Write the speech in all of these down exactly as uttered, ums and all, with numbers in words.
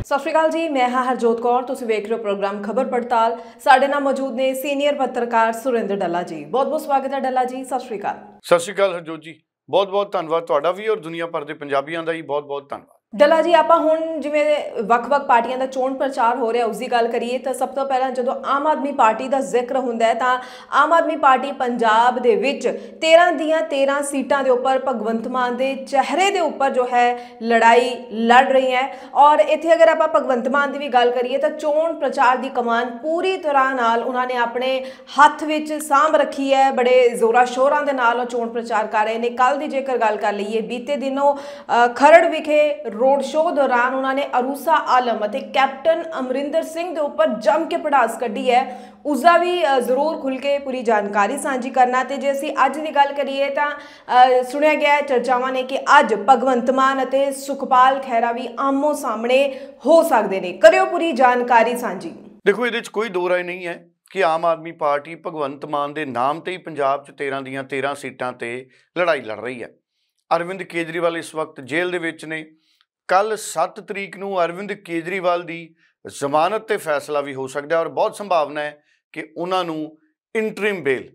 सत श्री अकाल जी, मैं हाँ हरजोत कौर। तुसीं वेख रहे हो प्रोग्राम खबर पड़ताल। साडे नाल मौजूद ने सीनियर पत्रकार सुरिंदर डल्ला जी। बहुत बहुत स्वागत है डल्ला जी, सत श्री अकाल। सत श्री अकाल हरजोत जी, बहुत बहुत धन्यवाद तुहाडा भी और दुनिया भर के पंजाबियों का ही बहुत बहुत धन्यवाद। डल्ला जी, आपां हुण जिवें ਵੱਖ-ਵੱਖ पार्टियां दा चोण प्रचार हो रहा उसकी गल करिए तो सब तो पहला जो आम आदमी पार्टी का जिक्र हुंदा है तां आम आदमी पार्टी पंजाब दे विच तेरह दियां तेरह सीटां दे उपर भगवंत मान दे चेहरे दे उपर जो है लड़ाई लड़ रही है। और इत्थे अगर आपां भगवंत मान की भी गल करिए तो चोण प्रचार की कमान पूरी तरह नाल उन्होंने अपने हत्थ विच सांभ रखी है। बड़े जोरा शोरां दे नाल चोण प्रचार कर रहे हैं। कल की जेकर गल कर लीए बीते दिनों खरड़ विखे रोड शो दौरान उन्होंने अरूसा आलम और कैप्टन अमरिंदर सिंह के उपर जम के पड़ास कढ़ी है। उसका भी जरूर खुल के पूरी जानकारी साझी करना। तो जे असीं अज की गल करिए तो सुनिया गया चर्चावां ने कि अज भगवंत मान और सुखपाल खैरा भी आमो सामने हो सकते हैं। करियो पूरी जानकारी साझी। देखो, ये कोई दो राय नहीं है कि आम आदमी पार्टी भगवंत मान के नाम से ही पंजाब च तेरह दियां तेरह सीटां ते लड़ाई लड़ रही है। अरविंद केजरीवाल इस वक्त जेल दे विच ने। कल सत्त तरीक नूं अरविंद केजरीवाल की जमानत ते फैसला भी हो सकता है और बहुत संभावना है कि उन्होंने इंटरिम बेल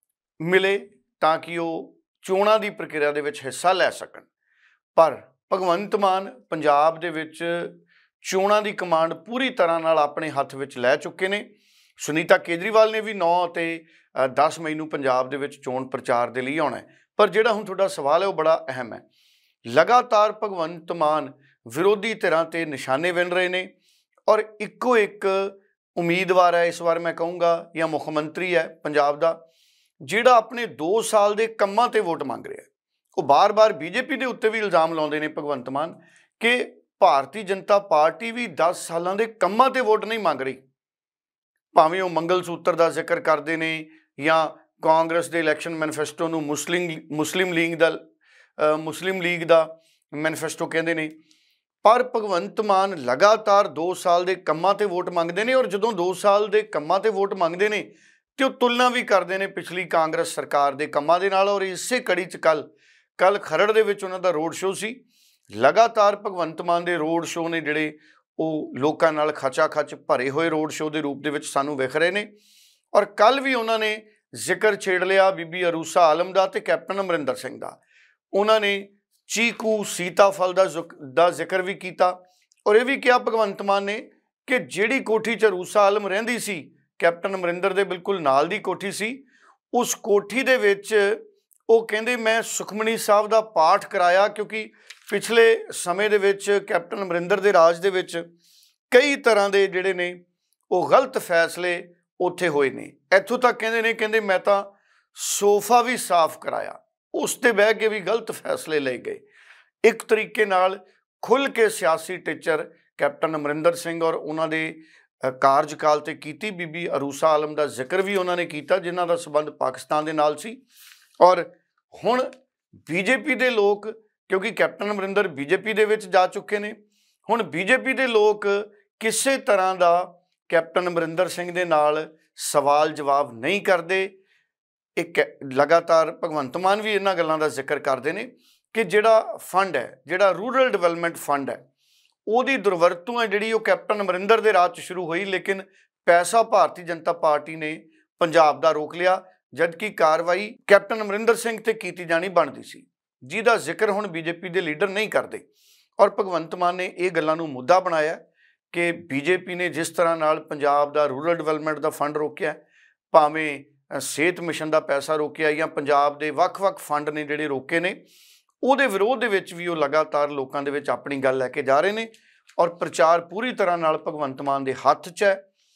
मिले ताकि वो चोणां की प्रक्रिया दे विच हिस्सा लै सकन। पर भगवंत मान पंजाब दे विच चोणां की कमांड पूरी तरह नाल अपने हत्थ विच लै चुके ने। सुनीता केजरीवाल ने भी नौ ते दस मई नूं पंजाब दे विच चोण प्रचार के लिए आउणा है। पर जिहड़ा हुण तुहाडा सवाल है वो बड़ा अहम है। लगातार भगवंत मान विरोधी धिरां ते निशाने विन रहे हैं और इक्को एक उम्मीदवार है इस बार मैं कहूँगा या मुख मंत्री है पंजाब दा जिहड़ा अपने दो साल के कम्मां ते वोट मंग रहा है। वो बार बार बीजेपी के उत्ते भी इल्जाम लाउंदे ने भगवंत मान कि भारतीय जनता पार्टी भी दस सालों के कम्मां ते वोट नहीं मंग रही। भावें वो मंगल सूत्र का जिक्र करते हैं या कांग्रेस के इलैक्शन मैनीफेस्टो नूं मुस्लिम मुस्लिम लीग का मुस्लिम लीग का मैनीफेस्टो कहते हैं। पर भगवंत मान लगातार दो साल के कम्मां ते वोट मंगते हैं और जदों दो साल के कम्मां ते वोट मंगते हैं तो तुलना भी करते हैं पिछली कांग्रेस सरकार के कम्मां दे नाल। और इसे कड़ी च कल कल खरड़ दे विच उन्हां दा रोड शो सी। लगातार भगवंत मान के रोड शो ने जिहड़े वो लोकां नाल खचा खच भरे हुए रोड शो के रूप दे विच सानूं विख रहे हैं। और कल भी उन्होंने जिक्र छेड़ लिया बीबी अरूसा आलम का ते कैप्टन अमरिंदर सिंह का। उन्होंने चीकू सीताफल का जिक्र भी किया और यह भी कहा भगवंत मान ने कि जिहड़ी कोठी च अरूसा आलम रहिंदी सी कैप्टन अमरिंदर दे बिल्कुल नाल दी कोठी सी, उस कोठी दे विच वो कहंदे मैं सुखमनी साहब का पाठ कराया क्योंकि पिछले समय दे विच कैप्टन अमरिंदर दे राज दे विच कई तरह के जिहड़े ने वो गलत फैसले उत्थे होए ने। इत्थों तक कहंदे ने कहंदे मैं तां सोफा भी साफ कराया, उस ते बह के भी गलत फैसले ले गए। एक तरीके नाल खुल के सियासी टिचर कैप्टन अमरिंदर सिंह और उन्होंने कार्यकाल ते कीती। बीबी अरूसा आलम का जिक्र भी उन्होंने किया जिन्हां दा संबंध पाकिस्तान दे नाल सी। और हुण बीजेपी के लोग क्योंकि कैप्टन अमरिंदर बीजेपी दे विच जा चुके ने, हुण बीजेपी के लोग किसी तरह का कैप्टन अमरिंदर सिंह दे नाल सवाल जवाब नहीं करते। एक लगातार भगवंत मान भी इन्हां गल्लां दा जिक्र करते हैं कि जिहड़ा फंड है जिहड़ा रूरल डिवेलपमेंट फंड है उहदी दुरवरतों है जिहड़ी वो कैप्टन अमरिंदर दे राज शुरू हुई, लेकिन पैसा भारतीय जनता पार्टी ने पंजाब दा रोक लिया जबकि कार्रवाई कैप्टन अमरिंदर सिंह ते कीती जानी बनती सी जिहदा जिक्र हुण बीजेपी के लीडर नहीं करते। और भगवंत मान ने यह गल्लां नूं मुद्दा बनाया कि बीजेपी ने जिस तरह नाल पंजाब दा रूरल डिवेलपमेंट का फंड रोकिया, भावें सेहत मिशन का पैसा रोकिया या पंजाब के वक्-वक् फंड ने जिहड़े रोके ने, उहदे विरोध दे विच भी वो लगातार लोकां दे विच अपनी गल लैके जा रहे हैं। और प्रचार पूरी तरह नाल भगवंत मान के हत्थ च है।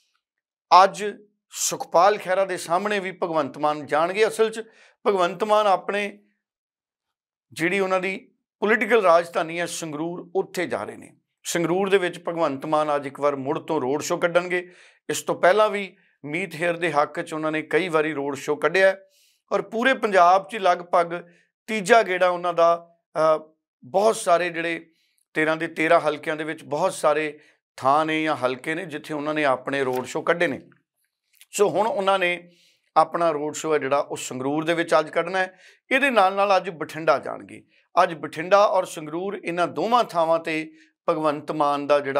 अज सुखपाल खैरा के सामने भी भगवंत मान जाणगे। असल च भगवंत मान अपने जिहड़ी उन्हां दी पोलीटिकल राजधानी है संगरूर, उत्थे जा रहे हैं। संगरूर दे विच भगवंत मान अज एक बार मुड़ तो रोड शो कड्ढणगे। इस तो पहला भी मीत हेर के हक च उन्होंने कई बारी रोड शो कढ़िया और पूरे पंजाब च लगभग तीजा गेड़ा उन्हों का बहुत सारे जिहड़े तेरह के तेरह हल्कियां दे विच बहुत सारे थां ने या हल्के ने जिथे उन्होंने अपने रोड शो कढ़े ने। सो हुण उन्होंने अपना रोड शो है जिहड़ा उस संगरूर दे विच अज कढ़ना है। इहदे नाल नाल अज बठिंडा जाणगे। अज बठिंडा और संगरूर इन्हां दोवां थावां ते भगवंत मान दा जिहड़ा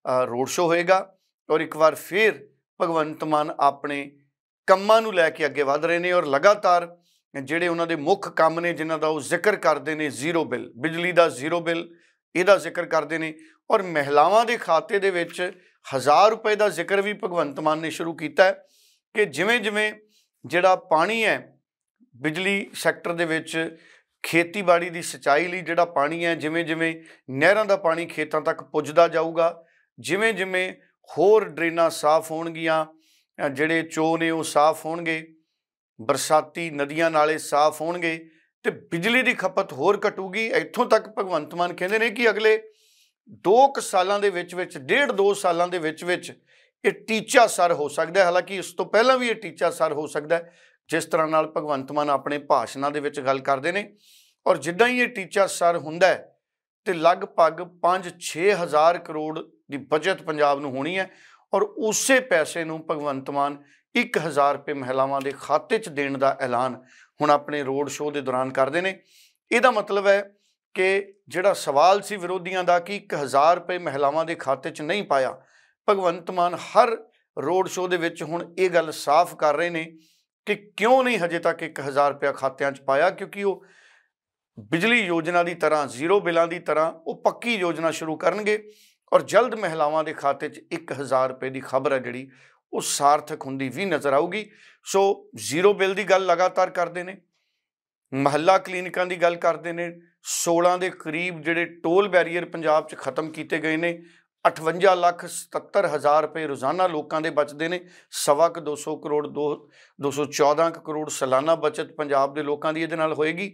ਰੋਡ ਸ਼ੋ ਹੋਏਗਾ ਔਰ ਇੱਕ ਵਾਰ ਫਿਰ ਭਗਵੰਤ ਮਾਨ ਆਪਣੇ ਕੰਮਾਂ ਨੂੰ ਲੈ ਕੇ ਅੱਗੇ ਵਧ ਰਹੇ ਨੇ ਔਰ ਲਗਾਤਾਰ ਜਿਹੜੇ ਉਹਨਾਂ ਦੇ ਮੁੱਖ ਕੰਮ ਨੇ ਜਿਨ੍ਹਾਂ ਦਾ ਉਹ ਜ਼ਿਕਰ ਕਰਦੇ ਨੇ, ਜ਼ੀਰੋ ਬਿੱਲ, ਬਿਜਲੀ ਦਾ ਜ਼ੀਰੋ ਬਿੱਲ, ਇਹਦਾ ਜ਼ਿਕਰ ਕਰਦੇ ਨੇ ਔਰ ਮਹਿਲਾਵਾਂ ਦੇ ਖਾਤੇ ਦੇ ਵਿੱਚ ਹਜ਼ਾਰ ਰੁਪਏ ਦਾ ਜ਼ਿਕਰ ਵੀ ਭਗਵੰਤ ਮਾਨ ਨੇ ਸ਼ੁਰੂ ਕੀਤਾ ਹੈ ਕਿ ਜਿਵੇਂ ਜਿਵੇਂ ਜਿਹੜਾ ਪਾਣੀ ਹੈ ਬਿਜਲੀ ਸੈਕਟਰ ਦੇ ਵਿੱਚ, ਖੇਤੀਬਾੜੀ ਦੀ ਸਿੰਚਾਈ ਲਈ ਜਿਹੜਾ ਪਾਣੀ ਹੈ, ਜਿਵੇਂ ਜਿਵੇਂ ਨਹਿਰਾਂ ਦਾ ਪਾਣੀ ਖੇਤਾਂ ਤੱਕ ਪੁੱਜਦਾ ਜਾਊਗਾ, ਜਿਵੇਂ ਜਿਵੇਂ ਹੋਰ ਡਰੇਨਾਂ ਸਾਫ਼ ਹੋਣਗੀਆਂ, ਜਿਹੜੇ ਚੋਅ ਨੇ ਉਹ ਸਾਫ਼ ਹੋਣਗੇ, ਬਰਸਾਤੀ ਨਦੀਆਂ ਨਾਲੇ ਸਾਫ਼ ਹੋਣਗੇ ਤੇ ਬਿਜਲੀ ਦੀ ਖਪਤ ਹੋਰ ਘਟੂਗੀ। ਇੱਥੋਂ ਤੱਕ ਭਗਵੰਤ ਮਾਨ ਕਹਿੰਦੇ ਨੇ ਕਿ ਅਗਲੇ ਦੋ ਕੁ ਸਾਲਾਂ ਦੇ ਵਿੱਚ ਵਿੱਚ ਡੇਢ ਦੋ ਸਾਲਾਂ ਦੇ ਵਿੱਚ ਵਿੱਚ ਇਹ ਟੀਚਾ ਸਰ ਹੋ ਸਕਦਾ ਹੈ। ਹਾਲਾਂਕਿ ਇਸ ਤੋਂ ਪਹਿਲਾਂ ਵੀ ਇਹ ਟੀਚਾ ਸਰ ਹੋ ਸਕਦਾ ਹੈ ਜਿਸ ਤਰ੍ਹਾਂ ਨਾਲ ਭਗਵੰਤ ਮਾਨ ਆਪਣੇ ਭਾਸ਼ਣਾਂ ਦੇ ਵਿੱਚ ਗੱਲ ਕਰਦੇ ਨੇ ਔਰ ਜਿੱਦਾਂ ਹੀ ਇਹ ਟੀਚਾ ਸਰ ਹੁੰਦਾ ਹੈ ਤੇ ਲਗਭਗ ਪੰਜ ਛੇ ਹਜ਼ਾਰ ਕਰੋੜ ਦੀ ਬਚਤ ਪੰਜਾਬ ਨੂੰ ਹੋਣੀ ਹੈ ਔਰ ਉਸੇ ਪੈਸੇ ਨੂੰ ਭਗਵੰਤ ਮਾਨ ਇੱਕ ਹਜ਼ਾਰ ਰੁਪਏ ਮਹਿਲਾਵਾਂ ਦੇ ਖਾਤੇ 'ਚ ਦੇਣ ਦਾ ਐਲਾਨ ਹੁਣ ਆਪਣੇ ਰੋਡ ਸ਼ੋਅ ਦੇ ਦੌਰਾਨ ਕਰਦੇ ਨੇ। ਇਹਦਾ ਮਤਲਬ ਹੈ ਕਿ ਜਿਹੜਾ ਸਵਾਲ ਸੀ ਵਿਰੋਧੀਆਂ ਦਾ ਕਿ ਇੱਕ ਹਜ਼ਾਰ ਰੁਪਏ ਮਹਿਲਾਵਾਂ ਦੇ ਖਾਤੇ 'ਚ ਨਹੀਂ ਪਾਇਆ, ਭਗਵੰਤ ਮਾਨ ਹਰ ਰੋਡ ਸ਼ੋਅ ਦੇ ਵਿੱਚ ਹੁਣ ਇਹ ਗੱਲ ਸਾਫ਼ ਕਰ ਰਹੇ ਨੇ ਕਿ ਕਿਉਂ ਨਹੀਂ ਹਜੇ ਤੱਕ ਇੱਕ ਹਜ਼ਾਰ ਰੁਪਇਆ ਖਾਤਿਆਂ 'ਚ ਪਾਇਆ, ਕਿਉਂਕਿ ਉਹ ਬਿਜਲੀ ਯੋਜਨਾ ਦੀ ਤਰ੍ਹਾਂ, ਜ਼ੀਰੋ ਬਿੱਲਾਂ ਦੀ ਤਰ੍ਹਾਂ ਉਹ ਪੱਕੀ ਯੋਜਨਾ ਸ਼ੁਰੂ ਕਰਨਗੇ ਔਰ ਜਲਦ ਮਹਿਲਾਵਾਂ ਦੇ ਖਾਤੇ 'ਚ ਇੱਕ ਹਜ਼ਾਰ ਰੁਪਏ ਦੀ ਖਬਰ ਹੈ ਜਿਹੜੀ ਉਹ ਸਾਰਥਕ ਹੁੰਦੀ ਵੀ ਨਜ਼ਰ ਆਊਗੀ। ਸੋ ਜ਼ੀਰੋ ਬਿੱਲ ਦੀ ਗੱਲ ਲਗਾਤਾਰ ਕਰਦੇ ਨੇ, ਮਹੱਲਾ ਕਲੀਨਿਕਾਂ ਦੀ ਗੱਲ ਕਰਦੇ ਨੇ, ਸੋਲਾਂ ਦੇ ਕਰੀਬ ਜਿਹੜੇ ਟੋਲ ਬੈਰੀਅਰ ਪੰਜਾਬ 'ਚ ਖਤਮ ਕੀਤੇ ਗਏ ਨੇ, ਅਠਵੰਜਾ ਲੱਖ ਸਤੱਤਰ ਹਜ਼ਾਰ ਰੁਪਏ ਰੋਜ਼ਾਨਾ ਲੋਕਾਂ ਦੇ ਬਚਦੇ ਨੇ, ਸਵਾ ਕੁ ਦੋ ਸੌ ਕਰੋੜ ਦੋ ਦੋ ਸੌ ਚੌਦਾਂ ਕੁ ਕਰੋੜ ਸਾਲਾਨਾ ਬਚਤ ਪੰਜਾਬ ਦੇ ਲੋਕਾਂ ਦੀ ਇਹਦੇ ਨਾਲ ਹੋਏਗੀ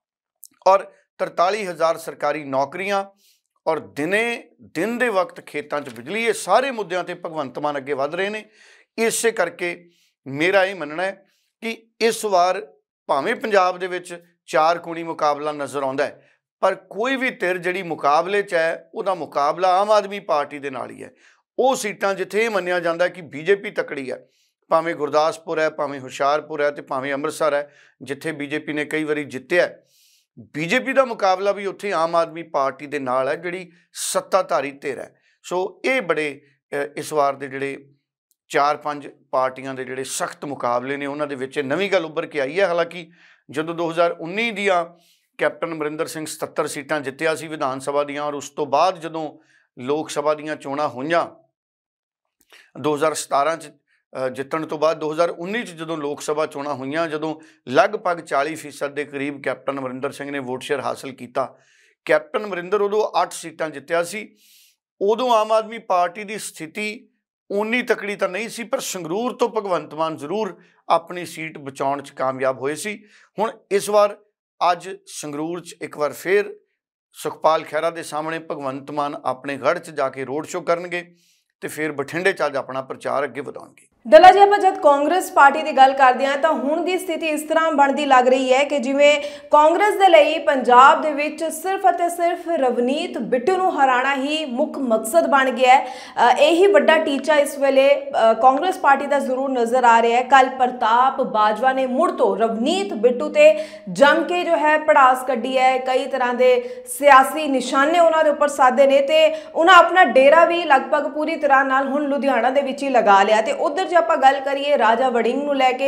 ਔਰ ਤਰਤਾਲੀ ਹਜ਼ਾਰ ਸਰਕਾਰੀ ਨੌਕਰੀਆਂ ਔਰ ਦਿਨੇ ਦਿਨ ਦੇ ਵਕਤ ਖੇਤਾਂ 'ਚ ਬਿਜਲੀ। ਇਹ ਸਾਰੇ ਮੁੱਦਿਆਂ 'ਤੇ ਭਗਵੰਤ ਮਾਨ ਅੱਗੇ ਵਧ ਰਹੇ ਨੇ। ਇਸੇ ਕਰਕੇ ਮੇਰਾ ਇਹ ਮੰਨਣਾ ਹੈ ਕਿ ਇਸ ਵਾਰ ਭਾਵੇਂ ਪੰਜਾਬ ਦੇ ਵਿੱਚ ਚਾਰ ਕੋਣੀ ਮੁਕਾਬਲਾ ਨਜ਼ਰ ਆਉਂਦਾ ਹੈ ਪਰ ਕੋਈ ਵੀ ਧਿਰ ਜਿਹੜੀ ਮੁਕਾਬਲੇ 'ਚ ਹੈ ਉਹਦਾ ਮੁਕਾਬਲਾ ਆਮ ਆਦਮੀ ਪਾਰਟੀ ਦੇ ਨਾਲ ਹੀ ਹੈ। ਉਹ ਸੀਟਾਂ ਜਿੱਥੇ ਇਹ ਮੰਨਿਆ ਜਾਂਦਾ ਕਿ ਬੀਜੇਪੀ ਤਕੜੀ ਹੈ, ਭਾਵੇਂ ਗੁਰਦਾਸਪੁਰ ਹੈ, ਭਾਵੇਂ ਹੁਸ਼ਿਆਰਪੁਰ ਹੈ ਤੇ ਭਾਵੇਂ ਅੰਮ੍ਰਿਤਸਰ ਹੈ ਜਿੱਥੇ ਬੀਜੇਪੀ ਨੇ ਕਈ ਵਾਰੀ ਜਿੱਤਿਆ, ਬੀਜੇਪੀ ਦਾ ਮੁਕਾਬਲਾ ਵੀ ਉੱਥੇ ਆਮ ਆਦਮੀ ਪਾਰਟੀ ਦੇ ਨਾਲ ਹੈ ਜਿਹੜੀ ਸੱਤਾਧਾਰੀ ਧਿਰ ਹੈ। ਸੋ ਇਹ ਬੜੇ ਇਸ ਵਾਰ ਦੇ ਜਿਹੜੇ ਚਾਰ ਪੰਜ ਪਾਰਟੀਆਂ ਦੇ ਜਿਹੜੇ ਸਖਤ ਮੁਕਾਬਲੇ ਨੇ ਉਹਨਾਂ ਦੇ ਵਿੱਚ ਨਵੀਂ ਗੱਲ ਉੱਭਰ ਕੇ ਆਈ ਹੈ। ਹਾਲਾਂਕਿ ਜਦੋਂ ਦੋ ਹਜ਼ਾਰ ਉੱਨੀ ਦੀਆਂ ਕੈਪਟਨ ਅਮਰਿੰਦਰ ਸਿੰਘ ਸਤੱਤਰ ਸੀਟਾਂ ਜਿੱਤਿਆ ਸੀ ਵਿਧਾਨ ਸਭਾ ਦੀਆਂ ਔਰ ਉਸ ਤੋਂ ਬਾਅਦ ਜਦੋਂ ਲੋਕ ਸਭਾ ਦੀਆਂ ਚੋਣਾਂ ਹੋਈਆਂ ਦੋ ਹਜ਼ਾਰ ਸਤਾਰਾਂ 'ਚ ਜਿੱਤਣ ਤੋਂ ਬਾਅਦ ਦੋ ਹਜ਼ਾਰ ਉੱਨੀ 'ਚ ਜਦੋਂ ਲੋਕ ਸਭਾ ਚੋਣਾਂ ਹੋਈਆਂ, ਜਦੋਂ ਲਗਭਗ ਚਾਲੀ ਫੀਸਦ ਦੇ ਕਰੀਬ ਕੈਪਟਨ ਅਮਰਿੰਦਰ ਸਿੰਘ ਨੇ ਵੋਟ ਸ਼ੇਅਰ ਹਾਸਲ ਕੀਤਾ, ਕੈਪਟਨ ਅਮਰਿੰਦਰ ਉਦੋਂ ਅੱਠ ਸੀਟਾਂ ਜਿੱਤਿਆ ਸੀ। ਉਦੋਂ ਆਮ ਆਦਮੀ ਪਾਰਟੀ ਦੀ ਸਥਿਤੀ ਉਨੀ ਤਕੜੀ ਤਾਂ ਨਹੀਂ ਸੀ ਪਰ ਸੰਗਰੂਰ ਤੋਂ ਭਗਵੰਤ ਮਾਨ ਜ਼ਰੂਰ ਆਪਣੀ ਸੀਟ ਬਚਾਉਣ 'ਚ ਕਾਮਯਾਬ ਹੋਏ ਸੀ। ਹੁਣ ਇਸ ਵਾਰ ਅੱਜ ਸੰਗਰੂਰ 'ਚ ਇੱਕ ਵਾਰ ਫਿਰ ਸੁਖਪਾਲ ਖਹਿਰਾ ਦੇ ਸਾਹਮਣੇ ਭਗਵੰਤ ਮਾਨ ਆਪਣੇ ਗੜ੍ਹ 'ਚ ਜਾ ਕੇ ਰੋਡ ਸ਼ੋਅ ਕਰਨਗੇ ਤੇ ਫਿਰ ਬਠਿੰਡੇ 'ਚ ਅੱਜ ਆਪਣਾ ਪ੍ਰਚਾਰ ਅੱਗੇ ਵਧਾਉਣਗੇ। ਦਲਾ ਜੀ, ਆਪਾਂ ਜਦ ਕਾਂਗਰਸ ਪਾਰਟੀ ਦੀ ਗੱਲ ਕਰਦੇ ਹਾਂ ਤਾਂ ਹੁਣ ਦੀ ਸਥਿਤੀ ਇਸ ਤਰ੍ਹਾਂ ਬਣਦੀ ਲੱਗ ਰਹੀ ਹੈ ਕਿ ਜਿਵੇਂ ਕਾਂਗਰਸ ਦੇ ਲਈ ਪੰਜਾਬ ਦੇ ਵਿੱਚ ਸਿਰਫ ਅਤੇ ਸਿਰਫ ਰਵਨੀਤ ਬਿੱਟੂ ਨੂੰ ਹਰਾਣਾ ਹੀ ਮੁੱਖ ਮਕਸਦ ਬਣ ਗਿਆ ਹੈ। ਇਹੀ ਵੱਡਾ ਟੀਚਾ ਇਸ ਵੇਲੇ ਕਾਂਗਰਸ ਪਾਰਟੀ ਦਾ ਜ਼ਰੂਰ ਨਜ਼ਰ ਆ ਰਿਹਾ ਹੈ। ਕੱਲ ਪ੍ਰਤਾਪ ਬਾਜਵਾ ਨੇ ਮੁੜ ਤੋਂ ਰਵਨੀਤ ਬਿੱਟੂ ਤੇ ਜੰਮ ਕੇ ਜੋ ਹੈ ਪੜਾਸ ਕੱਢੀ ਹੈ, ਕਈ ਤਰ੍ਹਾਂ ਦੇ ਸਿਆਸੀ ਨਿਸ਼ਾਨੇ ਉਹਨਾਂ ਦੇ ਉੱਪਰ ਸਾਧੇ ਨੇ ਤੇ ਉਹਨਾਂ ਆਪਣਾ ਡੇਰਾ ਵੀ ਲਗਭਗ ਪੂਰੀ ਤਰ੍ਹਾਂ ਨਾਲ ਹੁਣ ਲੁਧਿਆਣਾ ਦੇ ਵਿੱਚ ਹੀ ਲਗਾ ਲਿਆ। ਤੇ ਉਧਰ ਜੇ ਆਪਾਂ ਗੱਲ ਕਰੀਏ ਰਾਜਾ ਵੜਿੰਗ ਨੂੰ ਲੈ ਕੇ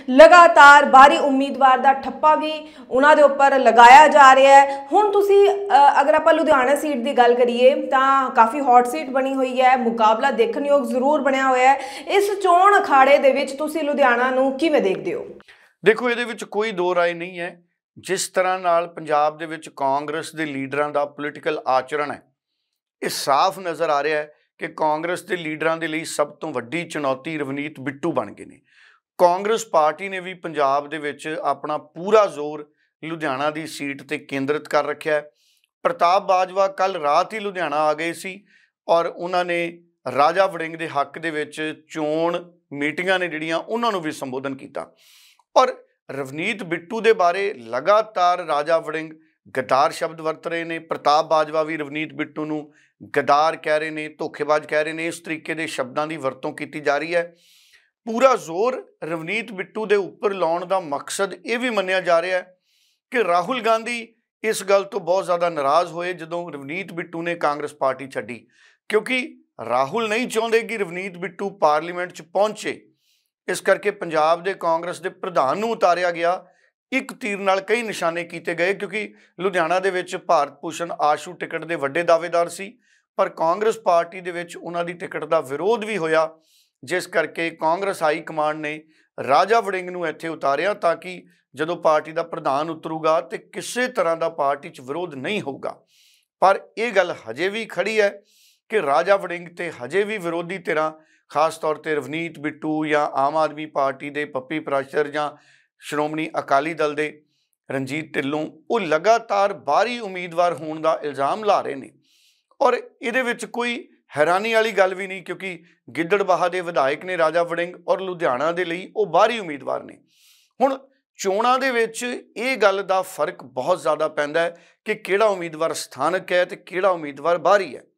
ਲਗਾਤਾਰ ਬਾਹਰੀ ਉਮੀਦਵਾਰ ਦਾ ਠੱਪਾ ਵੀ ਉਹਨਾਂ ਦੇ ਉੱਪਰ ਲਗਾਇਆ ਜਾ ਰਿਹਾ ਹੈ। ਹੁਣ ਤੁਸੀਂ ਅਗਰ ਆਪਾਂ ਲੁਧਿਆਣਾ ਸੀਟ ਦੀ ਗੱਲ ਕਰੀਏ ਤਾਂ ਕਾਫੀ ਹੌਟ ਸੀਟ ਬਣੀ ਹੋਈ ਹੈ, ਮੁਕਾਬਲਾ ਦੇਖਣਯੋਗ ਜ਼ਰੂਰ ਬਣਿਆ ਹੋਇਆ ਹੈ। ਇਸ ਚੋਣ ਅਖਾੜੇ ਦੇ ਵਿੱਚ ਤੁਸੀਂ ਲੁਧਿਆਣਾ ਨੂੰ ਕਿਵੇਂ ਦੇਖਦੇ ਹੋ? ਦੇਖੋ, ਇਹਦੇ ਵਿੱਚ ਕੋਈ ਦੋ ਰਾਏ ਨਹੀਂ ਹੈ। ਜਿਸ ਤਰ੍ਹਾਂ ਨਾਲ ਪੰਜਾਬ ਦੇ ਵਿੱਚ ਕਾਂਗਰਸ ਦੇ ਲੀਡਰਾਂ ਦਾ ਪੋਲੀਟੀਕਲ ਆਚਰਣ ਹੈ, ਇਹ ਸਾਫ਼ ਨਜ਼ਰ ਆ ਰਿਹਾ ਹੈ ਕਿ ਕਾਂਗਰਸ ਦੇ ਲੀਡਰਾਂ ਦੇ ਲਈ ਸਭ ਤੋਂ ਵੱਡੀ ਚੁਣੌਤੀ ਰਵਨੀਤ ਬਿੱਟੂ ਬਣ ਗਏ ਨੇ। ਕਾਂਗਰਸ ਪਾਰਟੀ ਨੇ ਵੀ ਪੰਜਾਬ ਦੇ ਵਿੱਚ ਆਪਣਾ ਪੂਰਾ ਜ਼ੋਰ ਲੁਧਿਆਣਾ ਦੀ ਸੀਟ ਤੇ ਕੇਂਦਰਿਤ ਕਰ ਰੱਖਿਆ ਹੈ। ਪ੍ਰਤਾਪ ਬਾਜਵਾ ਕੱਲ ਰਾਤ ਹੀ ਲੁਧਿਆਣਾ ਆ ਗਏ ਸੀ ਔਰ ਉਹਨਾਂ ਨੇ ਰਾਜਾ ਵੜਿੰਗ ਦੇ ਹੱਕ ਦੇ ਵਿੱਚ ਚੋਣ ਮੀਟਿੰਗਾਂ ਨੇ ਜਿਹੜੀਆਂ ਉਹਨਾਂ ਨੂੰ ਵੀ ਸੰਬੋਧਨ ਕੀਤਾ ਔਰ ਰਵਨੀਤ ਬਿੱਟੂ ਦੇ ਬਾਰੇ ਲਗਾਤਾਰ ਰਾਜਾ ਵੜਿੰਗ ਗਦਾਰ ਸ਼ਬਦ ਵਰਤ ਰਹੇ ਨੇ। ਪ੍ਰਤਾਪ ਬਾਜਵਾ ਵੀ ਰਵਨੀਤ ਬਿੱਟੂ ਨੂੰ ਗਦਾਰ ਕਹਿ ਰਹੇ ਨੇ, ਧੋਖੇਬਾਜ਼ ਕਹਿ ਰਹੇ ਨੇ। ਇਸ ਤਰੀਕੇ ਦੇ ਸ਼ਬਦਾਂ ਦੀ ਵਰਤੋਂ ਕੀਤੀ ਜਾ ਰਹੀ ਹੈ। ਪੂਰਾ ਜ਼ੋਰ ਰਵਨੀਤ ਬਿੱਟੂ ਦੇ ਉੱਪਰ ਲਾਉਣ ਦਾ ਮਕਸਦ ਇਹ ਵੀ ਮੰਨਿਆ ਜਾ ਰਿਹਾ ਹੈ ਕਿ ਰਾਹੁਲ ਗਾਂਧੀ ਇਸ ਗੱਲ ਤੋਂ ਬਹੁਤ ਜ਼ਿਆਦਾ ਨਾਰਾਜ਼ ਹੋਏ ਜਦੋਂ ਰਵਨੀਤ ਬਿੱਟੂ ਨੇ ਕਾਂਗਰਸ ਪਾਰਟੀ ਛੱਡੀ, ਕਿਉਂਕਿ ਰਾਹੁਲ ਨਹੀਂ ਚਾਹੁੰਦੇ ਕਿ ਰਵਨੀਤ ਬਿੱਟੂ ਪਾਰਲੀਮੈਂਟ 'ਚ ਪਹੁੰਚੇ, ਇਸ ਕਰਕੇ ਪੰਜਾਬ ਦੇ ਕਾਂਗਰਸ ਦੇ ਪ੍ਰਧਾਨ ਨੂੰ ਉਤਾਰਿਆ ਗਿਆ। ਇੱਕ ਤੀਰ ਨਾਲ ਕਈ ਨਿਸ਼ਾਨੇ ਕੀਤੇ ਗਏ, ਕਿਉਂਕਿ ਲੁਧਿਆਣਾ ਦੇ ਵਿੱਚ ਭਾਰਤ ਭੂਸ਼ਣ ਆਸ਼ੂ ਟਿਕਟ ਦੇ ਵੱਡੇ ਦਾਅਵੇਦਾਰ ਸੀ, ਪਰ ਕਾਂਗਰਸ ਪਾਰਟੀ ਦੇ ਵਿੱਚ ਉਹਨਾਂ ਦੀ ਟਿਕਟ ਦਾ ਵਿਰੋਧ ਵੀ ਹੋਇਆ, ਜਿਸ ਕਰਕੇ ਕਾਂਗਰਸ ਹਾਈ ਕਮਾਂਡ ਨੇ ਰਾਜਾ ਵੜਿੰਗ ਨੂੰ ਇੱਥੇ ਉਤਾਰਿਆ ਤਾਂ ਕਿ ਜਦੋਂ ਪਾਰਟੀ ਦਾ ਪ੍ਰਧਾਨ ਉਤਰੂਗਾ ਤੇ ਕਿਸੇ ਤਰ੍ਹਾਂ ਦਾ ਪਾਰਟੀ 'ਚ ਵਿਰੋਧ ਨਹੀਂ ਹੋਊਗਾ। ਪਰ ਇਹ ਗੱਲ ਹਜੇ ਵੀ ਖੜੀ ਹੈ ਕਿ ਰਾਜਾ ਵੜਿੰਗ ਤੇ ਹਜੇ ਵੀ ਵਿਰੋਧੀ ਧਿਰਾਂ, ਖਾਸ ਤੌਰ ਤੇ ਰਵਨੀਤ ਬਿੱਟੂ ਜਾਂ ਆਮ ਆਦਮੀ ਪਾਰਟੀ ਦੇ ਪੱਪੀ ਪ੍ਰਾਸ਼ਰ ਜਾਂ ਸ਼੍ਰੋਮਣੀ ਅਕਾਲੀ ਦਲ ਦੇ ਰਣਜੀਤ ਢਿੱਲੋਂ, ਉਹ ਲਗਾਤਾਰ ਬਾਹਰੀ ਉਮੀਦਵਾਰ ਹੋਣ ਦਾ ਇਲਜ਼ਾਮ ਲਾ ਰਹੇ ਨੇ। ਔਰ ਇਹਦੇ ਵਿੱਚ ਕੋਈ ਹੈਰਾਨੀ ਵਾਲੀ ਗੱਲ ਵੀ ਨਹੀਂ, ਕਿਉਂਕਿ ਗਿੱਦੜਬਾਹਾ ਦੇ ਵਿਧਾਇਕ ਨੇ ਰਾਜਾ ਵੜਿੰਗ ਔਰ ਲੁਧਿਆਣਾ ਦੇ ਲਈ ਉਹ ਬਾਹਰੀ ਉਮੀਦਵਾਰ ਨੇ। ਹੁਣ ਚੋਣਾਂ ਦੇ ਵਿੱਚ ਇਹ ਗੱਲ ਦਾ ਫਰਕ ਬਹੁਤ ਜ਼ਿਆਦਾ ਪੈਂਦਾ ਹੈ ਕਿ ਕਿਹੜਾ ਉਮੀਦਵਾਰ ਸਥਾਨਕ ਹੈ ਤੇ ਕਿਹੜਾ ਉਮੀਦਵਾਰ ਬਾਹਰੀ ਹੈ।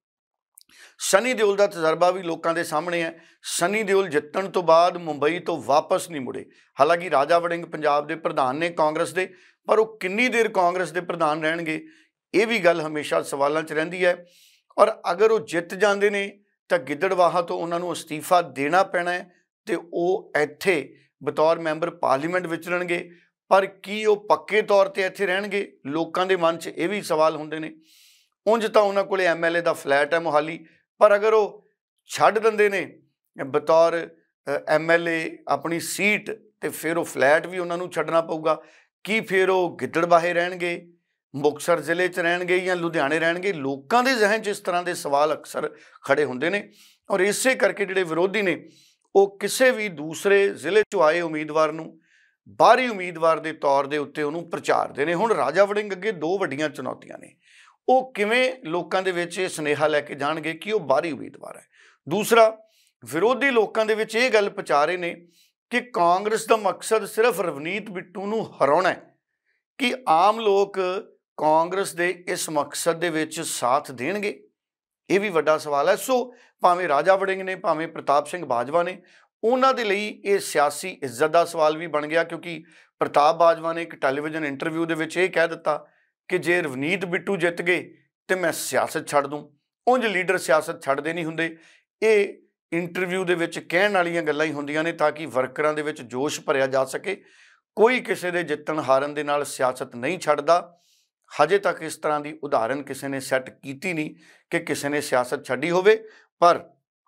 ਸਨੀ ਦਿਓਲ ਦਾ ਤਜਰਬਾ ਵੀ ਲੋਕਾਂ ਦੇ ਸਾਹਮਣੇ ਹੈ। ਸਨੀ ਦਿਓਲ ਜਿੱਤਣ ਤੋਂ ਬਾਅਦ ਮੁੰਬਈ ਤੋਂ ਵਾਪਸ ਨਹੀਂ ਮੁੜੇ। ਹਾਲਾਂਕਿ ਰਾਜਾ ਵੜਿੰਗ ਪੰਜਾਬ ਦੇ ਪ੍ਰਧਾਨ ਨੇ ਕਾਂਗਰਸ ਦੇ, ਪਰ ਉਹ ਕਿੰਨੀ ਦੇਰ ਕਾਂਗਰਸ ਦੇ ਪ੍ਰਧਾਨ ਰਹਿਣਗੇ, ਇਹ ਵੀ ਗੱਲ ਹਮੇਸ਼ਾ ਸਵਾਲਾਂ 'ਚ ਰਹਿੰਦੀ ਹੈ। ਔਰ ਅਗਰ ਉਹ ਜਿੱਤ ਜਾਂਦੇ ਨੇ ਤਾਂ ਗਿੱਦੜਬਾਹਾ ਤੋਂ ਉਹਨਾਂ ਨੂੰ ਅਸਤੀਫਾ ਦੇਣਾ ਪੈਣਾ ਹੈ ਤੇ ਉਹ ਇੱਥੇ ਬਤੌਰ ਮੈਂਬਰ ਪਾਰਲੀਮੈਂਟ ਵਿਚਰਨਗੇ। ਪਰ ਕੀ ਉਹ ਪੱਕੇ ਤੌਰ ਤੇ ਇੱਥੇ ਰਹਿਣਗੇ? ਲੋਕਾਂ ਦੇ ਮਨ 'ਚ ਇਹ ਵੀ ਸਵਾਲ ਹੁੰਦੇ ਨੇ। ਉਂਝ ਤਾਂ ਉਹਨਾਂ ਕੋਲੇ ਐਮ ਐਲ ਏ ਦਾ ਫਲੈਟ ਹੈ ਮੋਹਾਲੀ, ਪਰ ਅਗਰ ਉਹ ਛੱਡ ਦਿੰਦੇ ਨੇ ਬਤੌਰ ਐਮ ਐਲ ਏ ਆਪਣੀ ਸੀਟ ਤੇ ਫਿਰ ਉਹ ਫਲੈਟ ਵੀ ਉਹਨਾਂ ਨੂੰ ਛੱਡਣਾ ਪਊਗਾ। ਕੀ ਫਿਰ ਉਹ ਗਿੱਦੜਬਾਹੇ ਰਹਿਣਗੇ, ਮੁਕਤਸਰ ਜ਼ਿਲ੍ਹੇ 'ਚ ਰਹਿਣਗੇ ਜਾਂ ਲੁਧਿਆਣੇ ਰਹਿਣਗੇ? ਲੋਕਾਂ ਦੇ ਜ਼ਿਹਨ 'ਚ ਇਸ ਤਰ੍ਹਾਂ ਦੇ ਸਵਾਲ ਅਕਸਰ ਖੜੇ ਹੁੰਦੇ ਨੇ। ਔਰ ਇਸੇ ਕਰਕੇ ਜਿਹੜੇ ਵਿਰੋਧੀ ਨੇ ਉਹ ਕਿਸੇ ਵੀ ਦੂਸਰੇ ਜ਼ਿਲ੍ਹੇ 'ਚੋਂ ਆਏ ਉਮੀਦਵਾਰ ਨੂੰ ਬਾਹਰੀ ਉਮੀਦਵਾਰ ਦੇ ਤੌਰ ਦੇ ਉੱਤੇ ਉਹਨੂੰ ਪ੍ਰਚਾਰਦੇ ਨੇ। ਹੁਣ ਰਾਜਾ ਵੜਿੰਗ ਅੱਗੇ ਦੋ ਵੱਡੀਆਂ ਚੁਣੌਤੀਆਂ ਨੇ। ਉਹ ਕਿਵੇਂ ਲੋਕਾਂ ਦੇ ਵਿੱਚ ਇਹ ਸੁਨੇਹਾ ਲੈ ਕੇ ਜਾਣਗੇ ਕਿ ਉਹ ਬਾਹਰੀ ਉਮੀਦਵਾਰ ਹੈ। ਦੂਸਰਾ, ਵਿਰੋਧੀ ਲੋਕਾਂ ਦੇ ਵਿੱਚ ਇਹ ਗੱਲ ਪਹੁੰਚਾ ਰਹੇ ਨੇ ਕਿ ਕਾਂਗਰਸ ਦਾ ਮਕਸਦ ਸਿਰਫ ਰਵਨੀਤ ਬਿੱਟੂ ਨੂੰ ਹਰਾਉਣਾ ਹੈ। ਕਿ ਆਮ ਲੋਕ ਕਾਂਗਰਸ ਦੇ ਇਸ ਮਕਸਦ ਦੇ ਵਿੱਚ ਸਾਥ ਦੇਣਗੇ? ਇਹ ਵੀ ਵੱਡਾ ਸਵਾਲ ਹੈ। ਸੋ ਭਾਵੇਂ ਰਾਜਾ ਵੜਿੰਗ ਨੇ, ਭਾਵੇਂ ਪ੍ਰਤਾਪ ਸਿੰਘ ਬਾਜਵਾ ਨੇ, ਉਹਨਾਂ ਦੇ ਲਈ ਇਹ ਸਿਆਸੀ ਇੱਜ਼ਤ ਦਾ ਸਵਾਲ ਵੀ ਬਣ ਗਿਆ, ਕਿਉਂਕਿ ਪ੍ਰਤਾਪ ਬਾਜਵਾ ਨੇ ਇੱਕ ਟੈਲੀਵਿਜ਼ਨ ਇੰਟਰਵਿਊ ਦੇ ਵਿੱਚ ਇਹ ਕਹਿ ਦਿੱਤਾ ਕਿ ਜੇ ਰਵਨੀਤ ਬਿੱਟੂ ਜਿੱਤ ਗਏ ਤੇ ਮੈਂ ਸਿਆਸਤ ਛੱਡ ਦੂੰ। ਉਂਝ ਲੀਡਰ ਸਿਆਸਤ ਛੱਡਦੇ ਨਹੀਂ ਹੁੰਦੇ। ਇਹ ਇੰਟਰਵਿਊ ਦੇ ਵਿੱਚ ਕਹਿਣ ਵਾਲੀਆਂ ਗੱਲਾਂ ਹੀ ਹੁੰਦੀਆਂ ਨੇ ਤਾਂ ਕਿ ਵਰਕਰਾਂ ਦੇ ਵਿੱਚ ਜੋਸ਼ ਭਰਿਆ ਜਾ ਸਕੇ। ਕੋਈ ਕਿਸੇ ਦੇ ਜਿੱਤਣ ਹਾਰਨ ਦੇ ਨਾਲ ਸਿਆਸਤ ਨਹੀਂ ਛੱਡਦਾ। ਹਜੇ ਤੱਕ ਇਸ ਤਰ੍ਹਾਂ ਦੀ ਉਦਾਹਰਨ ਕਿਸੇ ਨੇ ਸੈੱਟ ਕੀਤੀ ਨਹੀਂ ਕਿ ਕਿਸੇ ਨੇ ਸਿਆਸਤ ਛੱਡੀ ਹੋਵੇ। ਪਰ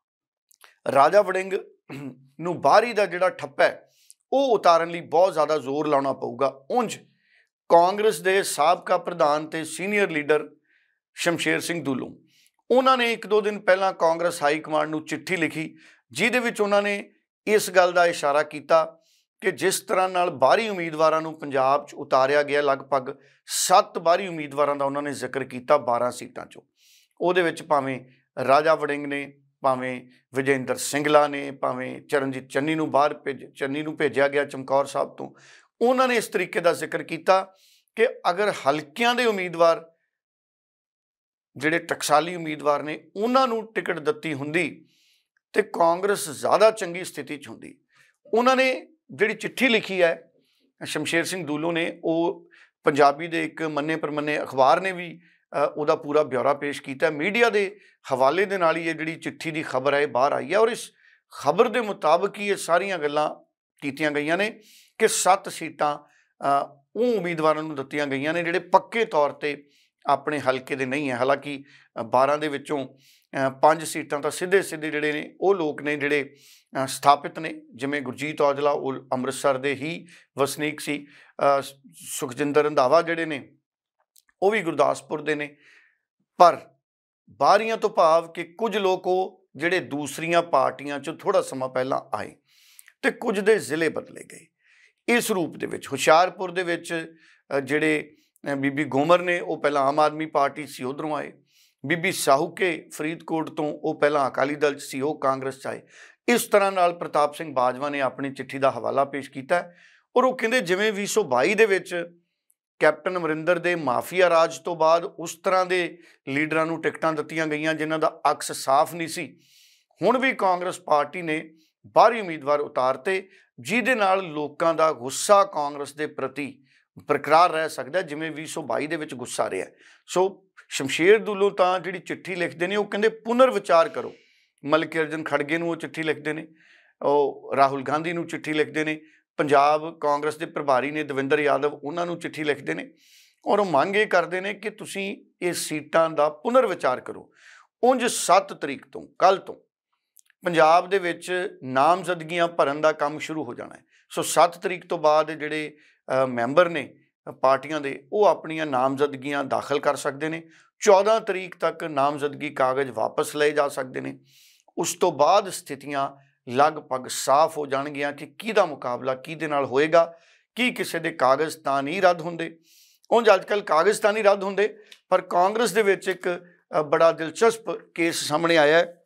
ਰਾਜਾ ਵੜਿੰਗ ਨੂੰ ਬਾਹਰੀ ਦਾ ਜਿਹੜਾ ਠੱਪਾ ਹੈ ਉਹ ਉਤਾਰਨ ਲਈ ਬਹੁਤ ਜ਼ਿਆਦਾ ਜ਼ੋਰ ਲਾਉਣਾ ਪਊਗਾ। ਉਂਝ ਕਾਂਗਰਸ ਦੇ ਸਾਬਕਾ ਪ੍ਰਧਾਨ ਤੇ ਸੀਨੀਅਰ ਲੀਡਰ ਸ਼ਮਸ਼ੇਰ ਸਿੰਘ ਦੂਲੋਂ, ਉਹਨਾਂ ਨੇ ਇੱਕ ਦੋ ਦਿਨ ਪਹਿਲਾਂ ਕਾਂਗਰਸ ਹਾਈ ਕਮਾਂਡ ਨੂੰ ਚਿੱਠੀ ਲਿਖੀ, ਜਿਹਦੇ ਵਿੱਚ ਉਹਨਾਂ ਨੇ ਇਸ ਗੱਲ ਦਾ ਇਸ਼ਾਰਾ ਕੀਤਾ ਕਿ ਜਿਸ ਤਰ੍ਹਾਂ ਨਾਲ ਬਾਹਰੀ ਉਮੀਦਵਾਰਾਂ ਨੂੰ ਪੰਜਾਬ 'ਚ ਉਤਾਰਿਆ ਗਿਆ, ਲਗਭਗ ਸੱਤ ਬਾਹਰੀ ਉਮੀਦਵਾਰਾਂ ਦਾ ਉਹਨਾਂ ਨੇ ਜ਼ਿਕਰ ਕੀਤਾ ਬਾਰਾਂ ਸੀਟਾਂ 'ਚੋਂ। ਉਹਦੇ ਵਿੱਚ ਭਾਵੇਂ ਰਾਜਾ ਵੜਿੰਗ ਨੇ, ਭਾਵੇਂ ਵਿਜੇਂਦਰ ਸਿੰਗਲਾ ਨੇ, ਭਾਵੇਂ ਚਰਨਜੀਤ ਚੰਨੀ ਨੂੰ ਬਾਹਰ ਭੇਜ ਚੰਨੀ ਨੂੰ ਭੇਜਿਆ ਗਿਆ ਚਮਕੌਰ ਸਾਹਿਬ ਤੋਂ। ਉਹਨਾਂ ਨੇ ਇਸ ਤਰੀਕੇ ਦਾ ਜ਼ਿਕਰ ਕੀਤਾ ਕਿ ਅਗਰ ਹਲਕਿਆਂ ਦੇ ਉਮੀਦਵਾਰ ਜਿਹੜੇ ਟਕਸਾਲੀ ਉਮੀਦਵਾਰ ਨੇ ਉਹਨਾਂ ਨੂੰ ਟਿਕਟ ਦਿੱਤੀ ਹੁੰਦੀ ਤੇ ਕਾਂਗਰਸ ਜ਼ਿਆਦਾ ਚੰਗੀ ਸਥਿਤੀ 'ਚ ਹੁੰਦੀ। ਉਹਨਾਂ ਨੇ ਜਿਹੜੀ ਚਿੱਠੀ ਲਿਖੀ ਹੈ ਸ਼ਮਸ਼ੇਰ ਸਿੰਘ ਦੂਲੋਂ ਨੇ, ਉਹ ਪੰਜਾਬੀ ਦੇ ਇੱਕ ਮੰਨੇ ਪ੍ਰਮੰਨੇ ਅਖਬਾਰ ਨੇ ਵੀ ਉਹਦਾ ਪੂਰਾ ਬਿਊਰਾ ਪੇਸ਼ ਕੀਤਾ। ਮੀਡੀਆ ਦੇ ਹਵਾਲੇ ਦੇ ਨਾਲ ਹੀ ਇਹ ਜਿਹੜੀ ਚਿੱਠੀ ਦੀ ਖਬਰ ਹੈ ਇਹ ਬਾਹਰ ਆਈ ਹੈ। ਔਰ ਇਸ ਖਬਰ ਦੇ ਮੁਤਾਬਕ ਹੀ ਇਹ ਸਾਰੀਆਂ ਗੱਲਾਂ ਕੀਤੀਆਂ ਗਈਆਂ ਨੇ ਕਿ ਸੱਤ ਸੀਟਾਂ ਉਹ ਉਮੀਦਵਾਰਾਂ ਨੂੰ ਦਿੱਤੀਆਂ ਗਈਆਂ ਨੇ ਜਿਹੜੇ ਪੱਕੇ ਤੌਰ ਤੇ ਆਪਣੇ ਹਲਕੇ ਦੇ ਨਹੀਂ ਹੈ। ਹਾਲਾਂਕਿ ਬਾਰਾਂ ਦੇ ਵਿੱਚੋਂ ਪੰਜ ਸੀਟਾਂ ਤਾਂ ਸਿੱਧੇ ਸਿੱਧੇ ਜਿਹੜੇ ਨੇ ਉਹ ਲੋਕ ਨੇ ਜਿਹੜੇ ਸਥਾਪਿਤ ਨੇ, ਜਿਵੇਂ ਗੁਰਜੀਤ ਔਜਲਾ ਉਹ ਅੰਮ੍ਰਿਤਸਰ ਦੇ ਹੀ ਵਸਨੀਕ ਸੀ, ਸੁਖਜਿੰਦਰ ਰੰਧਾਵਾ ਜਿਹੜੇ ਨੇ ਉਹ ਵੀ ਗੁਰਦਾਸਪੁਰ ਦੇ ਨੇ। ਪਰ ਬਾਹਰੀਆਂ ਤੋਂ ਭਾਵ ਕਿ ਕੁਝ ਲੋਕ ਉਹ ਜਿਹੜੇ ਦੂਸਰੀਆਂ ਪਾਰਟੀਆਂ 'ਚੋਂ ਥੋੜ੍ਹਾ ਸਮਾਂ ਪਹਿਲਾਂ ਆਏ ਤੇ ਕੁਝ ਦੇ ਜ਼ਿਲ੍ਹੇ ਬਦਲੇ ਗਏ। ਇਸ ਰੂਪ ਦੇ ਵਿੱਚ ਹੁਸ਼ਿਆਰਪੁਰ ਦੇ ਵਿੱਚ ਜਿਹੜੇ ਬੀਬੀ ਗੋਮਰ ਨੇ ਉਹ ਪਹਿਲਾਂ ਆਮ ਆਦਮੀ ਪਾਰਟੀ ਸੀ, ਉੱਧਰੋਂ ਆਏ। ਬੀਬੀ ਸਾਹੂਕੇ ਫਰੀਦਕੋਟ ਤੋਂ ਉਹ ਪਹਿਲਾਂ ਅਕਾਲੀ ਦਲ 'ਚ ਸੀ, ਉਹ ਕਾਂਗਰਸ 'ਚ ਆਏ। ਇਸ ਤਰ੍ਹਾਂ ਨਾਲ ਪ੍ਰਤਾਪ ਸਿੰਘ ਬਾਜਵਾ ਨੇ ਆਪਣੀ ਚਿੱਠੀ ਦਾ ਹਵਾਲਾ ਪੇਸ਼ ਕੀਤਾ ਔਰ ਉਹ ਕਹਿੰਦੇ ਜਿਵੇਂ ਵੀਹ ਸੌ ਬਾਈ ਦੇ ਵਿੱਚ ਕੈਪਟਨ ਅਮਰਿੰਦਰ ਦੇ ਮਾਫੀਆ ਰਾਜ ਤੋਂ ਬਾਅਦ ਉਸ ਤਰ੍ਹਾਂ ਦੇ ਲੀਡਰਾਂ ਨੂੰ ਟਿਕਟਾਂ ਦਿੱਤੀਆਂ ਗਈਆਂ ਜਿਨ੍ਹਾਂ ਦਾ ਅਕਸ ਸਾਫ਼ ਨਹੀਂ ਸੀ, ਹੁਣ ਵੀ ਕਾਂਗਰਸ ਪਾਰਟੀ ਨੇ ਬਾਹਰੀ ਉਮੀਦਵਾਰ ਉਤਾਰਤੇ, ਜਿਹਦੇ ਨਾਲ ਲੋਕਾਂ ਦਾ ਗੁੱਸਾ ਕਾਂਗਰਸ ਦੇ ਪ੍ਰਤੀ ਬਰਕਰਾਰ ਰਹਿ ਸਕਦਾ ਜਿਵੇਂ ਵੀਹ ਸੌ ਬਾਈ ਦੇ ਵਿੱਚ ਗੁੱਸਾ ਰਿਹਾ। ਸੋ ਸ਼ਮਸ਼ੇਰ ਦੂਲੋਂ ਤਾਂ ਜਿਹੜੀ ਚਿੱਠੀ ਲਿਖਦੇ ਨੇ ਉਹ ਕਹਿੰਦੇ ਪੁਨਰ ਵਿਚਾਰ ਕਰੋ ਮਲਕ ਅਰਜਨ ਖੜਗੇ ਨੂੰ ਉਹ ਚਿੱਠੀ ਲਿਖਦੇ ਨੇ, ਉਹ ਰਾਹੁਲ ਗਾਂਧੀ ਨੂੰ ਚਿੱਠੀ ਲਿਖਦੇ ਨੇ, ਪੰਜਾਬ ਕਾਂਗਰਸ ਦੇ ਪ੍ਰਭਾਰੀ ਨੇ ਦਵਿੰਦਰ ਯਾਦਵ ਉਹਨਾਂ ਨੂੰ ਚਿੱਠੀ ਲਿਖਦੇ ਨੇ ਔਰ ਉਹ ਮੰਗ ਇਹ ਕਰਦੇ ਨੇ ਕਿ ਤੁਸੀਂ ਇਹ ਸੀਟਾਂ ਦਾ ਪੁਨਰ ਵਿਚਾਰ ਕਰੋ। ਉਂਝ ਸੱਤ ਤਰੀਕ ਤੋਂ ਕੱਲ੍ਹ ਤੋਂ ਪੰਜਾਬ ਦੇ ਵਿੱਚ ਨਾਮਜ਼ਦਗੀਆਂ ਭਰਨ ਦਾ ਕੰਮ ਸ਼ੁਰੂ ਹੋ ਜਾਣਾ ਹੈ। ਸੋ ਸੱਤ ਤਰੀਕ ਤੋਂ ਬਾਅਦ ਜਿਹੜੇ ਮੈਂਬਰ ਨੇ ਪਾਰਟੀਆਂ ਦੇ ਉਹ ਆਪਣੀਆਂ ਨਾਮਜ਼ਦਗੀਆਂ ਦਾਖਲ ਕਰ ਸਕਦੇ ਨੇ। ਚੌਦਾਂ ਤਰੀਕ ਤੱਕ ਨਾਮਜ਼ਦਗੀ ਕਾਗਜ਼ ਵਾਪਸ ਲਏ ਜਾ ਸਕਦੇ ਨੇ। ਉਸ ਤੋਂ ਬਾਅਦ ਸਥਿਤੀਆਂ ਲਗਭਗ ਸਾਫ਼ ਹੋ ਜਾਣਗੀਆਂ ਕਿ ਕਿਹਦਾ ਮੁਕਾਬਲਾ ਕਿਹਦੇ ਨਾਲ ਹੋਏਗਾ, ਕੀ ਕਿਸੇ ਦੇ ਕਾਗਜ਼ ਤਾਂ ਨਹੀਂ ਰੱਦ ਹੁੰਦੇ। ਉਂਝ ਅੱਜ ਕੱਲ੍ਹ ਕਾਗਜ਼ ਤਾਂ ਨਹੀਂ ਰੱਦ ਹੁੰਦੇ, ਪਰ ਕਾਂਗਰਸ ਦੇ ਵਿੱਚ ਇੱਕ ਬੜਾ ਦਿਲਚਸਪ ਕੇਸ ਸਾਹਮਣੇ ਆਇਆ ਹੈ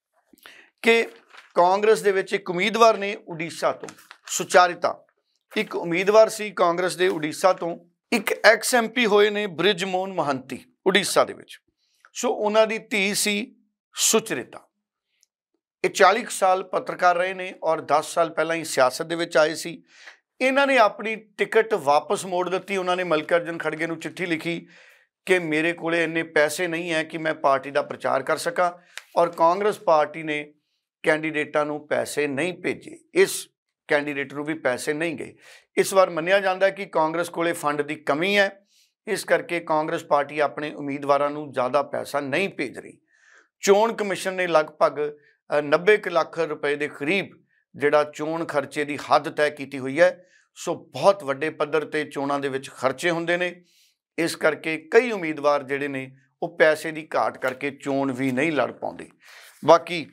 ਕਿ ਕਾਂਗਰਸ ਦੇ ਵਿੱਚ ਇੱਕ ਉਮੀਦਵਾਰ ਨੇ ਉੜੀਸਾ ਤੋਂ, ਸੁਚਾਰਿਤਾ ਇੱਕ ਉਮੀਦਵਾਰ ਸੀ ਕਾਂਗਰਸ ਦੇ ਉੜੀਸਾ ਤੋਂ, ਇੱਕ ਐਕਸ ਐਮ ਪੀ ਹੋਏ ਨੇ ਬ੍ਰਿਜ ਮੋਹਨ ਮਹੰਤੀ ਉੜੀਸਾ ਦੇ ਵਿੱਚ। ਸੋ ਉਹਨਾਂ ਦੀ ਧੀ ਸੀ ਸੁਚਰਿਤਾ। ਇਹ ਚਾਲੀ ਸਾਲ ਪੱਤਰਕਾਰ ਰਹੇ ਨੇ ਔਰ ਦਸ ਸਾਲ ਪਹਿਲਾਂ ਹੀ ਸਿਆਸਤ ਦੇ ਵਿੱਚ ਆਏ ਸੀ। ਇਹਨਾਂ ਨੇ ਆਪਣੀ ਟਿਕਟ ਵਾਪਸ ਮੋੜ ਦਿੱਤੀ। ਉਹਨਾਂ ਨੇ ਮਲਕ ਅਰਜਨ ਖੜਗੇ ਨੂੰ ਚਿੱਠੀ ਲਿਖੀ ਕਿ ਮੇਰੇ ਕੋਲੇ ਇੰਨੇ ਪੈਸੇ ਨਹੀਂ ਹੈ ਕਿ ਮੈਂ ਪਾਰਟੀ ਦਾ ਪ੍ਰਚਾਰ ਕਰ ਸਕਾਂ ਔਰ ਕਾਂਗਰਸ ਪਾਰਟੀ ਨੇ ਕੈਂਡੀਡੇਟਾਂ ਨੂੰ ਪੈਸੇ ਨਹੀਂ ਭੇਜੇ, ਇਸ ਕੈਂਡੀਡੇਟ ਨੂੰ ਵੀ ਪੈਸੇ ਨਹੀਂ ਗਏ। ਇਸ ਵਾਰ ਮੰਨਿਆ ਜਾਂਦਾ ਹੈ ਕਿ ਕਾਂਗਰਸ ਕੋਲੇ ਫੰਡ ਦੀ ਕਮੀ ਹੈ, ਇਸ ਕਰਕੇ ਕਾਂਗਰਸ ਪਾਰਟੀ ਆਪਣੇ ਉਮੀਦਵਾਰਾਂ ਨੂੰ ਜ਼ਿਆਦਾ ਪੈਸਾ ਨਹੀਂ ਭੇਜ ਰਹੀ। ਚੋਣ ਕਮਿਸ਼ਨ ਨੇ ਲਗਭਗ ਨੱਬੇ ਕੁ ਲੱਖ ਰੁਪਏ ਦੇ ਕਰੀਬ ਜਿਹੜਾ ਚੋਣ ਖਰਚੇ ਦੀ ਹੱਦ ਤੈਅ ਕੀਤੀ ਹੋਈ ਹੈ। ਸੋ ਬਹੁਤ ਵੱਡੇ ਪੱਧਰ 'ਤੇ ਚੋਣਾਂ ਦੇ ਵਿੱਚ ਖਰਚੇ ਹੁੰਦੇ ਨੇ, ਇਸ ਕਰਕੇ ਕਈ ਉਮੀਦਵਾਰ ਜਿਹੜੇ ਨੇ ਉਹ ਪੈਸੇ ਦੀ ਘਾਟ ਕਰਕੇ ਚੋਣ ਵੀ ਨਹੀਂ ਲੜ ਪਾਉਂਦੇ। ਬਾਕੀ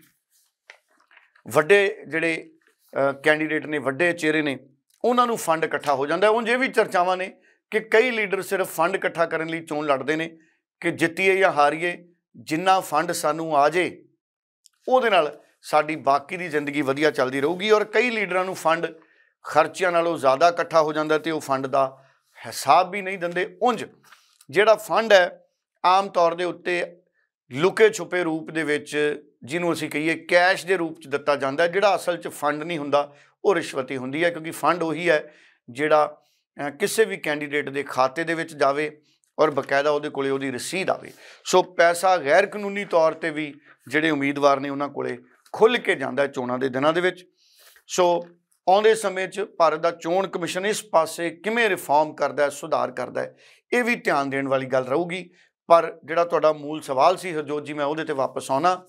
ਵੱਡੇ ਜਿਹੜੇ ਕੈਂਡੀਡੇਟ ਨੇ, ਵੱਡੇ ਚਿਹਰੇ ਨੇ, ਉਹਨਾਂ ਨੂੰ ਫੰਡ ਇਕੱਠਾ ਹੋ ਜਾਂਦਾ। ਉਂਝ ਇਹ ਵੀ ਚਰਚਾਵਾਂ ਨੇ ਕਿ ਕਈ ਲੀਡਰ ਸਿਰਫ ਫੰਡ ਇਕੱਠਾ ਕਰਨ ਲਈ ਚੋਣ ਲੜਦੇ ਨੇ ਕਿ ਜਿੱਤੀਏ ਜਾਂ ਹਾਰੀਏ, ਜਿੰਨਾ ਫੰਡ ਸਾਨੂੰ ਆ ਜੇ ਉਹਦੇ ਨਾਲ ਸਾਡੀ ਬਾਕੀ ਦੀ ਜ਼ਿੰਦਗੀ ਵਧੀਆ ਚੱਲਦੀ ਰਹੂਗੀ। ਔਰ ਕਈ ਲੀਡਰਾਂ ਨੂੰ ਫੰਡ ਖਰਚਿਆਂ ਨਾਲੋਂ ਜ਼ਿਆਦਾ ਇਕੱਠਾ ਹੋ ਜਾਂਦਾ ਅਤੇ ਉਹ ਫੰਡ ਦਾ ਹਿਸਾਬ ਵੀ ਨਹੀਂ ਦਿੰਦੇ। ਉਂਝ ਜਿਹੜਾ ਫੰਡ ਹੈ ਆਮ ਤੌਰ ਦੇ ਉੱਤੇ ਲੁਕੇ ਛੁਪੇ ਰੂਪ ਦੇ ਵਿੱਚ, ਜਿਹਨੂੰ ਅਸੀਂ ਕਹੀਏ ਕੈਸ਼ ਦੇ ਰੂਪ 'ਚ ਦਿੱਤਾ ਜਾਂਦਾ, ਜਿਹੜਾ ਅਸਲ 'ਚ ਫੰਡ ਨਹੀਂ ਹੁੰਦਾ, ਉਹ ਰਿਸ਼ਵਤੀ ਹੁੰਦੀ ਹੈ। ਕਿਉਂਕਿ ਫੰਡ ਉਹੀ ਹੈ ਜਿਹੜਾ ਕਿਸੇ ਵੀ ਕੈਂਡੀਡੇਟ ਦੇ ਖਾਤੇ ਦੇ ਵਿੱਚ ਜਾਵੇ ਔਰ ਬਕਾਇਦਾ ਉਹਦੇ ਕੋਲੇ ਉਹਦੀ ਰਸੀਦ ਆਵੇ। ਸੋ ਪੈਸਾ ਗੈਰ ਕਾਨੂੰਨੀ ਤੌਰ 'ਤੇ ਵੀ ਜਿਹੜੇ ਉਮੀਦਵਾਰ ਨੇ ਉਹਨਾਂ ਕੋਲੇ ਖੁੱਲ੍ਹ ਕੇ ਜਾਂਦਾ ਚੋਣਾਂ ਦੇ ਦਿਨਾਂ ਦੇ ਵਿੱਚ। ਸੋ ਆਉਂਦੇ ਸਮੇਂ 'ਚ ਭਾਰਤ ਦਾ ਚੋਣ ਕਮਿਸ਼ਨ ਇਸ ਪਾਸੇ ਕਿਵੇਂ ਰਿਫਾਰਮ ਕਰਦਾ, ਸੁਧਾਰ ਕਰਦਾ, ਇਹ ਵੀ ਧਿਆਨ ਦੇਣ ਵਾਲੀ ਗੱਲ ਰਹੂਗੀ। ਪਰ ਜਿਹੜਾ ਤੁਹਾਡਾ ਮੂਲ ਸਵਾਲ ਸੀ ਹਰਜੋਤ ਜੀ, ਮੈਂ ਉਹਦੇ 'ਤੇ ਵਾਪਸ ਆਉਣਾ।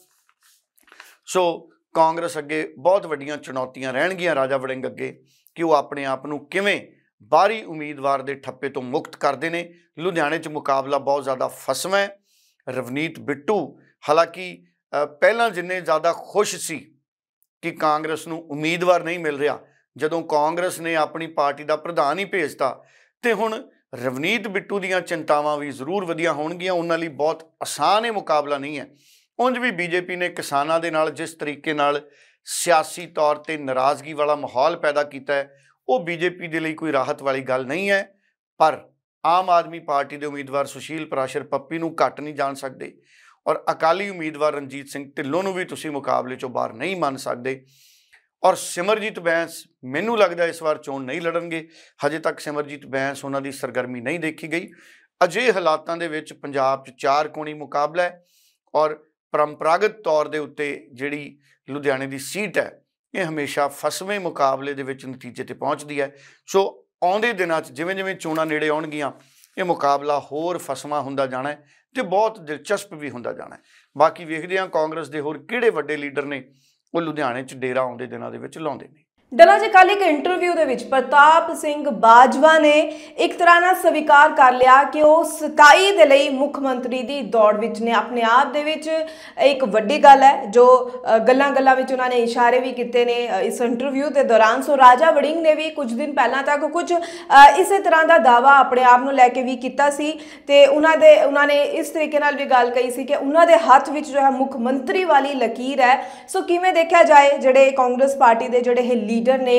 ਸੋ ਕਾਂਗਰਸ ਅੱਗੇ ਬਹੁਤ ਵੱਡੀਆਂ ਚੁਣੌਤੀਆਂ ਰਹਿਣਗੀਆਂ ਰਾਜਾ ਵੜਿੰਗ ਅੱਗੇ ਕਿ ਉਹ ਆਪਣੇ ਆਪ ਨੂੰ ਕਿਵੇਂ ਬਾਹਰੀ ਉਮੀਦਵਾਰ ਦੇ ਠੱਪੇ ਤੋਂ ਮੁਕਤ ਕਰਦੇ ਨੇ। ਲੁਧਿਆਣੇ 'ਚ ਮੁਕਾਬਲਾ ਬਹੁਤ ਜ਼ਿਆਦਾ ਫਸਵਾਂ ਹੈ। ਰਵਨੀਤ ਬਿੱਟੂ ਹਾਲਾਂਕਿ ਪਹਿਲਾਂ ਜਿੰਨੇ ਜ਼ਿਆਦਾ ਖੁਸ਼ ਸੀ ਕਿ ਕਾਂਗਰਸ ਨੂੰ ਉਮੀਦਵਾਰ ਨਹੀਂ ਮਿਲ ਰਿਹਾ, ਜਦੋਂ ਕਾਂਗਰਸ ਨੇ ਆਪਣੀ ਪਾਰਟੀ ਦਾ ਪ੍ਰਧਾਨ ਹੀ ਭੇਜਤਾ, ਤੇ ਹੁਣ ਰਵਨੀਤ ਬਿੱਟੂ ਦੀਆਂ ਚਿੰਤਾਵਾਂ ਵੀ ਜ਼ਰੂਰ ਵਧੀਆਂ ਹੋਣਗੀਆਂ। ਉਹਨਾਂ ਲਈ ਬਹੁਤ ਆਸਾਨ ਇਹ ਮੁਕਾਬਲਾ ਨਹੀਂ ਹੈ। ਉਂਝ ਵੀ ਬੀਜੇਪੀ ਨੇ ਕਿਸਾਨਾਂ ਦੇ ਨਾਲ ਜਿਸ ਤਰੀਕੇ ਨਾਲ ਸਿਆਸੀ ਤੌਰ 'ਤੇ ਨਾਰਾਜ਼ਗੀ ਵਾਲਾ ਮਾਹੌਲ ਪੈਦਾ ਕੀਤਾ ਹੈ, ਉਹ ਬੀਜੇਪੀ ਦੇ ਲਈ ਕੋਈ ਰਾਹਤ ਵਾਲੀ ਗੱਲ ਨਹੀਂ ਹੈ। ਪਰ ਆਮ ਆਦਮੀ ਪਾਰਟੀ ਦੇ ਉਮੀਦਵਾਰ ਸੁਸ਼ੀਲ ਪਰਾਸ਼ਰ ਪੱਪੀ ਨੂੰ ਘੱਟ ਨਹੀਂ ਜਾਣ ਸਕਦੇ ਔਰ ਅਕਾਲੀ ਉਮੀਦਵਾਰ ਰਣਜੀਤ ਸਿੰਘ ਢਿੱਲੋਂ ਨੂੰ ਵੀ ਤੁਸੀਂ ਮੁਕਾਬਲੇ 'ਚੋਂ ਬਾਹਰ ਨਹੀਂ ਮੰਨ ਸਕਦੇ। ਔਰ ਸਿਮਰਜੀਤ ਬੈਂਸ ਮੈਨੂੰ ਲੱਗਦਾ ਇਸ ਵਾਰ ਚੋਣ ਨਹੀਂ ਲੜਨਗੇ। ਹਜੇ ਤੱਕ ਸਿਮਰਜੀਤ ਬੈਂਸ ਉਹਨਾਂ ਦੀ ਸਰਗਰਮੀ ਨਹੀਂ ਦੇਖੀ ਗਈ। ਅਜਿਹੇ ਹਾਲਾਤਾਂ ਦੇ ਵਿੱਚ ਪੰਜਾਬ 'ਚ ਚਾਰ ਕੋਣੀ ਮੁਕਾਬਲਾ ਹੈ ਔਰ ਪਰੰਪਰਾਗਤ ਤੌਰ ਦੇ ਉੱਤੇ ਜਿਹੜੀ ਲੁਧਿਆਣੇ ਦੀ ਸੀਟ ਹੈ ਇਹ ਹਮੇਸ਼ਾ ਫਸਵੇਂ ਮੁਕਾਬਲੇ ਦੇ ਵਿੱਚ ਨਤੀਜੇ 'ਤੇ ਪਹੁੰਚਦੀ ਹੈ। ਸੋ ਆਉਂਦੇ ਦਿਨਾਂ 'ਚ ਜਿਵੇਂ ਜਿਵੇਂ ਚੋਣਾਂ ਨੇੜੇ ਆਉਣਗੀਆਂ ਇਹ ਮੁਕਾਬਲਾ ਹੋਰ ਫਸਵਾਂ ਹੁੰਦਾ ਜਾਣਾ ਹੈ ਤੇ ਬਹੁਤ ਦਿਲਚਸਪ ਵੀ ਹੁੰਦਾ ਜਾਣਾ ਹੈ। ਬਾਕੀ ਵੇਖਦੇ ਹਾਂ ਕਾਂਗਰਸ ਦੇ ਹੋਰ ਕਿਹੜੇ ਵੱਡੇ ਲੀਡਰ ਨੇ ਉਹ ਲੁਧਿਆਣੇ 'ਚ ਡੇਰਾ ਆਉਂਦੇ ਦਿਨਾਂ ਦੇ ਵਿੱਚ ਲਾਉਂਦੇ ਨੇ। ਡੱਲਾ ਜੀ ਕੱਲ੍ਹ ਇੱਕ ਇੰਟਰਵਿਊ ਦੇ ਵਿੱਚ ਪ੍ਰਤਾਪ ਸਿੰਘ ਬਾਜਵਾ ਨੇ ਇੱਕ ਤਰ੍ਹਾਂ ਨਾਲ ਸਵੀਕਾਰ ਕਰ ਲਿਆ ਕਿ ਉਹ ਸਤਾਈ ਦੇ ਲਈ ਮੁੱਖ ਮੰਤਰੀ ਦੀ ਦੌੜ ਵਿੱਚ ਨੇ। ਆਪਣੇ ਆਪ ਦੇ ਵਿੱਚ ਇੱਕ ਵੱਡੀ ਗੱਲ ਹੈ ਜੋ ਗੱਲਾਂ ਗੱਲਾਂ ਵਿੱਚ ਉਹਨਾਂ ਨੇ ਇਸ਼ਾਰੇ ਵੀ ਕੀਤੇ ਨੇ ਇਸ ਇੰਟਰਵਿਊ ਦੇ ਦੌਰਾਨ। ਸੋ ਰਾਜਾ ਵੜਿੰਗ ਨੇ ਵੀ ਕੁਝ ਦਿਨ ਪਹਿਲਾਂ ਤੱਕ ਕੁਝ ਇਸੇ ਤਰ੍ਹਾਂ ਦਾ ਦਾਅਵਾ ਆਪਣੇ ਆਪ ਨੂੰ ਲੈ ਕੇ ਵੀ ਕੀਤਾ ਸੀ ਤੇ ਉਹਨਾਂ ਦੇ ਉਹਨਾਂ ਨੇ ਇਸ ਤਰੀਕੇ ਨਾਲ ਵੀ ਗੱਲ ਕਹੀ ਸੀ ਕਿ ਉਹਨਾਂ ਦੇ ਹੱਥ ਵਿੱਚ ਜੋ ਹੈ ਮੁੱਖ ਮੰਤਰੀ ਵਾਲੀ ਲਕੀਰ ਹੈ। ਸੋ ਕਿਵੇਂ ਦੇਖਿਆ ਜਾਏ ਜਿਹੜੇ ਕਾਂਗਰਸ ਪਾਰਟੀ ਦੇ ਜਿਹੜੇ ਇਹ ਲੀਡਰ ਨੇ